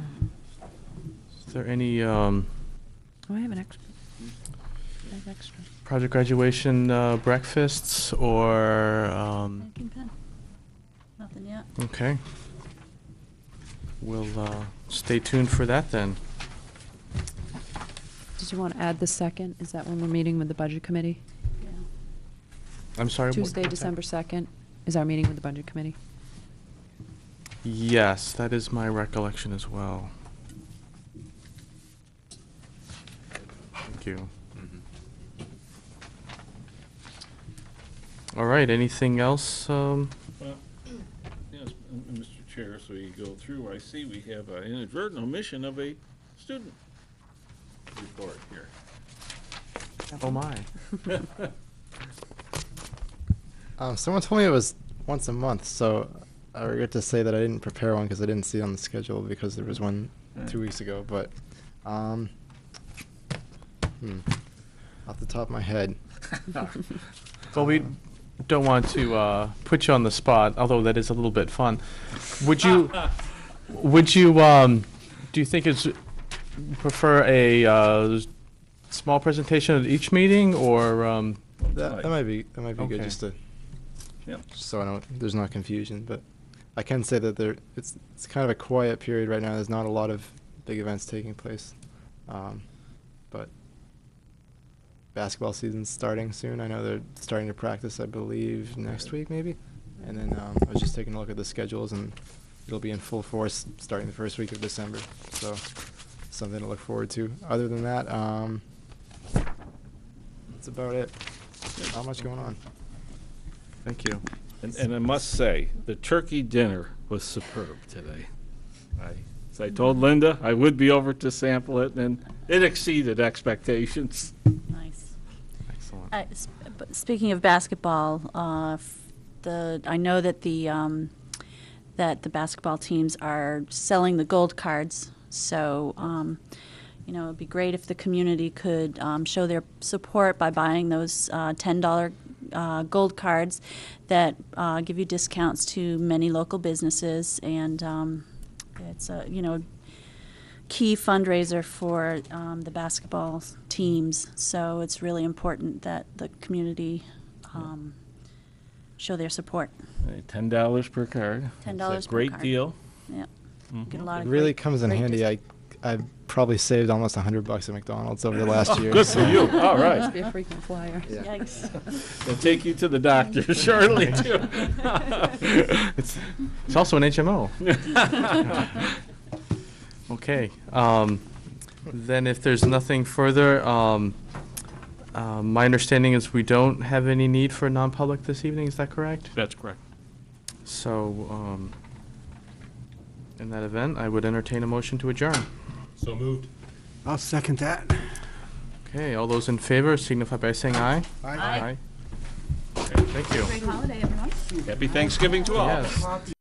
Is there any, um, Oh, I have an extra. I have extra. project graduation, uh, breakfasts or, um, Ink and pen. Nothing yet. okay. We'll, uh, stay tuned for that then. Did you want to add the second? Is that when we're meeting with the budget committee? Yeah. I'm sorry. what- Tuesday, what's that? December second is our meeting with the budget committee. Yes, that is my recollection as well. Thank you. All right, anything else? Um, Well, yes, m- m- Mister Chair, so you go through, I see we have an inadvertent omission of a student report here. oh my. Um, someone told me it was once a month, so I regret to say that I didn't prepare one because I didn't see it on the schedule because there was one two weeks ago. But um, hmm, off the top of my head, Well, we don't want to uh, put you on the spot, although that is a little bit fun. Would you, would you, um, do you think it's, prefer a uh, small presentation at each meeting, or, um, that, that might be that might be good Okay. just to Yep. just so I don't there's no confusion. But I can say that there it's it's kind of a quiet period right now. There's not a lot of big events taking place, um, but basketball season's starting soon. I know they're starting to practice, I believe, next week maybe. And then um, I was just taking a look at the schedules, and it'll be in full force starting the first week of December. So something to look forward to. Other than that, um, that's about it. Not much going on. Thank you. And, and I must say, the turkey dinner was superb today. I, as I told Linda, I would be over to sample it, and it exceeded expectations. Nice. Excellent. Uh, s- but Speaking of basketball, uh, f- the, I know that the, um, that the basketball teams are selling the gold cards, so, um, you know, it'd be great if the community could um, show their support by buying those uh, ten dollar uh, gold cards that uh, give you discounts to many local businesses, and um, it's a, you know, key fundraiser for um, the basketball teams, so it's really important that the community um, show their support. Uh, Ten dollars per card. ten It's dollars a per great card. deal. Yeah, get a lot It of really great- comes in great handy. I, dis- I've probably saved almost a hundred bucks at McDonald's over the last year. Good for you. All right. Must be a frequent flyer. Yeah. Yikes. They'll take you to the doctor shortly, too. It's, it's also an H M O. Okay. Um, then if there's nothing further, um, uh, my understanding is we don't have any need for a non-public this evening. Is that correct? That's correct. So, um, in that event, I would entertain a motion to adjourn. So moved. I'll second that. Okay, all those in favor signify by saying aye. Aye. Aye. Okay, thank you. Great holiday, everyone. Happy Thanksgiving to all. Yes.